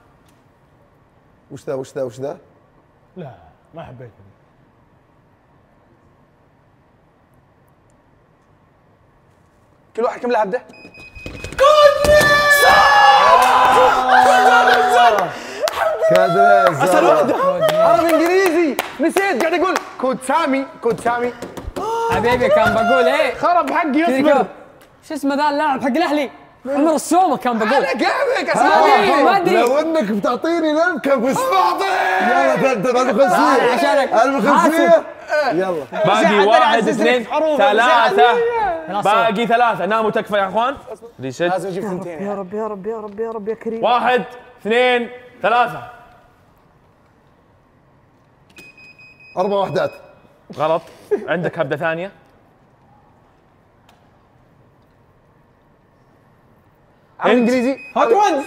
وش ذا؟ لا ما حبيت. كل واحد كم لاعب ده؟ كادريز اسهل واحده. عربي انجليزي نسيت قاعد اقول كود سامي حبيبي كان بقول ايه خرب حقي يصبر. شو اسمه ذا اللاعب حق الاهلي عمر السومه كان بقول انا كيفك ما ادري لو انك بتعطيني لمكه بس يلا انت المخزيه عشانك المخزيه يلا باقي 1 2 3 باقي 3 ناموا تكفى يا اخوان. ريست لازم اجيب ثنتين. يا رب يا كريم. 1 2 3 4 وحدات. غلط. عندك هبده ثانيه. عربي انجليزي. هات وانز.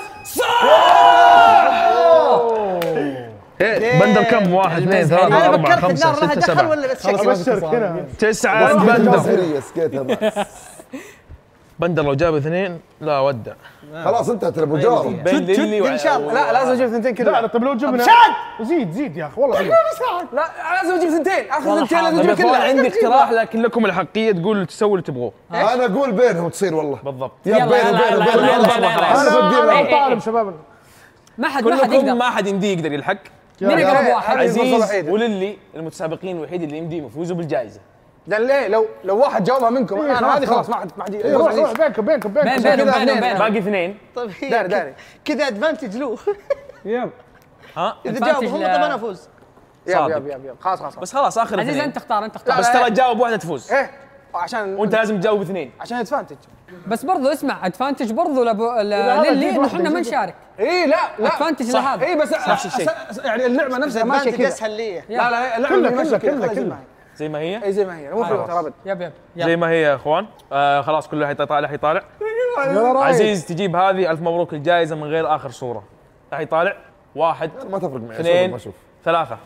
بندر كم؟ 1 2 3 انا 4 فكرت 5 النار لها 6 دخل 7 ولا بس ابشرك هنا 9 بندر. سريه سكيتها بس. بندر لو جاب 2 لا ودع. خلاص انتهت ابو جارب. بين للي ان شاء الله. لا لازم اجيب ثنتين لا كلها. لا طب لو جبنا زيد يا اخي والله حلو. لا لازم اجيب ثنتين. اخر ثنتين لازم طيب يا اجيب اخوان كلها. عندي اقتراح لكن لكم الحقيه تقولوا تسووا اللي تبغوه. انا اقول بينهم تصير والله. بالضبط. يا بينهم انا بدي طالب شباب. ما حد كلكم يقدر ما حد يمدي يقدر يلحق. مين اقرب واحد؟ عزيز وللي المتسابقين الوحيد اللي يمديهم يفوزوا بالجائزه. لان ليه لو واحد جاوبها منكم انا هذه خلاص ما حد روح بينكم بينهم باقي 2 طيب داري كذا ادفانتج له. يلا ها اذا جاوب هم طب انا افوز. يب خلاص بس خلاص اخر عزيز 2 انت اختار بس ترى تجاوب واحده تفوز ايه عشان وانت لازم تجاوب 2. عشان ادفانتج. بس برضو اسمع ادفانتج برضو للي انه احنا ما نشارك. ايه لا ادفانتج لهذا. ايه بس نفس الشيء. يعني اللعبه نفسها ماشيه كذا. اسهل لي. لا اللعبه ماشيه كذا زي ما هي. اي زي ما هي مو حلوه ترى ابد. يب زي ما هي يا اخوان. خلاص كل واحد يطالع يطالع. عزيز تجيب هذه الف مبروك الجائزه من غير اخر صوره. راح يطالع 1 ما تفرق معي 2 ما اشوف. 3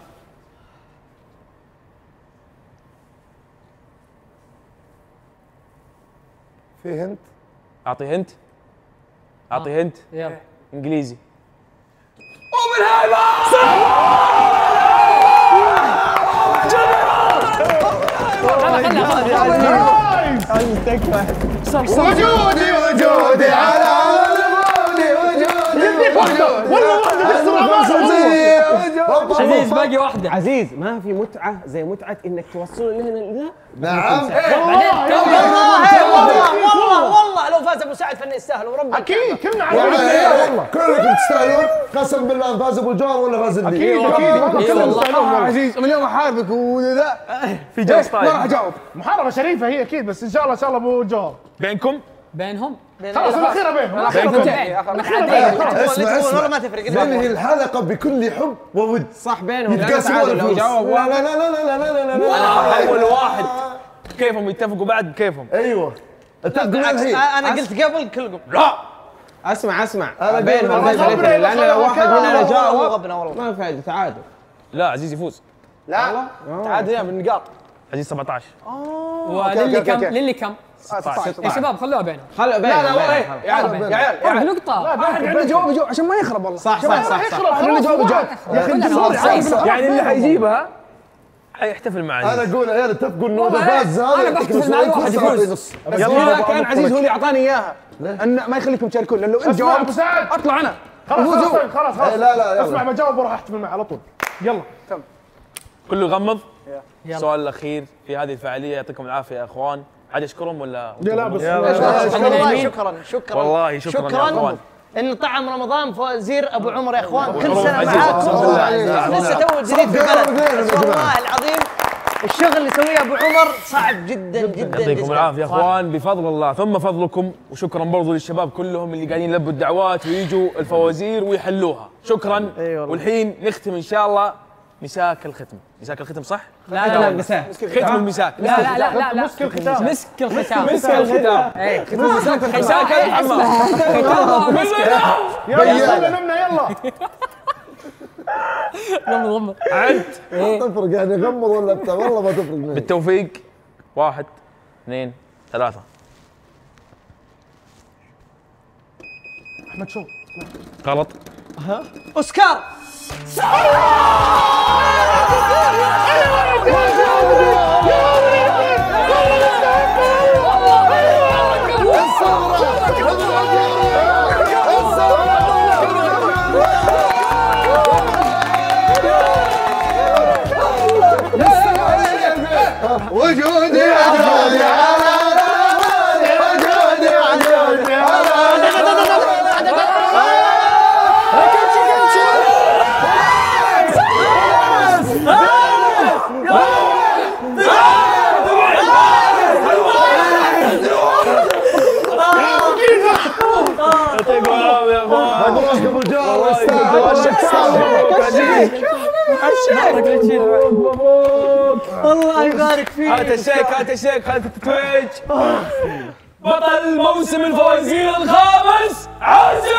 في هنت. اعطي هنت. اعطي هنت يلا انجليزي. وجودي على عزيز باقي واحدة. عزيز ما في متعه زي متعه انك توصل لهنا. نعم. والله لو فاز ابو سعد فني يستاهل ورب اكيد كلنا والله كلكم تستاهلون. قسم بالله فاز ابو الجار ولا فاز الدين. اكيد كلنا عزيز من اليوم احاربك وذا في جوز ما راح طاير اجاوب. محاربه شريفه هي اكيد بس ان شاء الله ابو جواب. بينكم. بينهم خلاص الاخيره بينهم. اسمع ما تفرق. ننهي الحلقه بكل حب وود. صح بينهم يتقاسمون لو الفلوس. جاوب لا لا لا لا لا لا لا انا اول واحد كيفهم يتفقوا بعد كيفهم. ايوه بالعكس انا قلت قبل كلكم اسمع أنا بينهم قبل. لان لو واحد مننا جاوب غبنا والله. ما في فايده تعادل. لا عزيز يفوز. لا تعادل يا بالنقاط. عزيز 17. وللي كم؟ للي كم؟ 16. يا شباب خلوها بينهم. خلوا بينهم. يا عيال نقطة. واحد عنده جواب عشان ما يخرب والله. صح. خلينا جواب يا اخي يعني اللي حيجيبها حيحتفل مع عزيز. انا اقول عيال اتفقوا انه اذا فاز هذا أنا بحتفل مع الواحد يفوز. يلا كان عزيز هو اللي اعطاني اياها ان ما يخليكم تشاركون لان لو انت جاوبت اطلع انا. خلاص لا اسمع بجاوب وراح احتفل معه على طول. يلا كله يغمض. السؤال الاخير في هذه الفعاليه، يعطيكم العافيه يا اخوان. عاد اشكرهم ولا؟ لا بس والله شكرا والله شكرا يا اخوان. ان طعم رمضان فوازير ابو عمر يا اخوان كل عمر سنه عزيز. معاكم. لسه تو جديد في البلد بس والله العظيم الشغل اللي يسويه ابو عمر صعب جدا جدا يعطيكم العافيه يا اخوان، بفضل الله ثم فضلكم، وشكرا برضو للشباب كلهم اللي قاعدين يلبوا الدعوات ويجوا الفوازير ويحلوها، شكرا. والحين نختم ان شاء الله مساك الختم. مساك الختم صح؟ لا ختم المساك. لا مسك الختام. مسك الختام. اي ختم مسك مساك يلا نمنا يلا. غمض عد. تفرق يعني غمض ولا بتاع والله ما تفرق معي. بالتوفيق. 1 2 3. احمد شو غلط. اوسكار. وجودي الله يبارك فيك. هات الشيك خلف التتويج. بطل موسم الفوازير الخامس عزيز.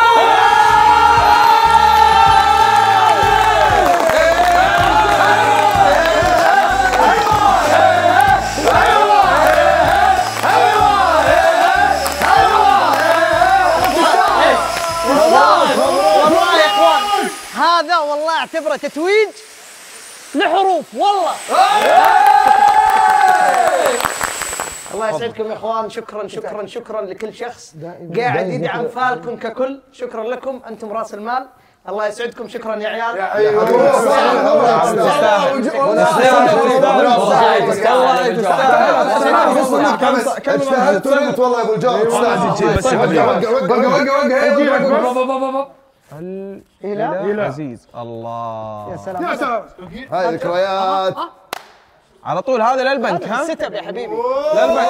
والله يا اخوان هذا والله اعتبره تتويج لحروف والله. الله يسعدكم يا اخوان. شكرا لكل شخص قاعد يدعم فالكم ككل. شكرا لكم انتم راس المال. الله يسعدكم. شكرا يا عيال. تستاهل والله يا ابو الجار. الإله عزيز. الله يا سلام. هاي ذكريات على طول. هذا للبنك ها؟ ستب يا حبيبي. للبنك.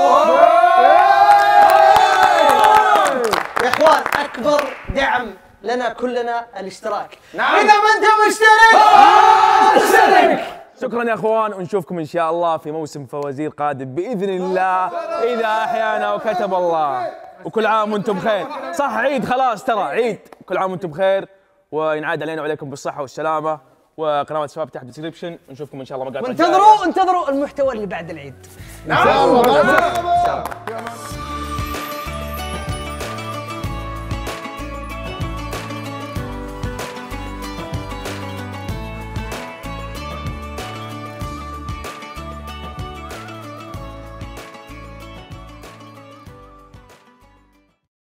يا اخوان اكبر دعم لنا كلنا الاشتراك. نعم. اذا ما انت مشترك اشترك. شكرا يا اخوان، ونشوفكم ان شاء الله في موسم فوازير قادم باذن الله اذا احيانا وكتب الله. وكل عام وانتم بخير. صح عيد خلاص ترى عيد. كل عام وانتم بخير وينعاد علينا وعليكم بالصحه والسلامه. وقناه الشباب تحت الديسكربشن. نشوفكم ان شاء الله مقاطع. انتظروا المحتوى اللي بعد العيد. نعم.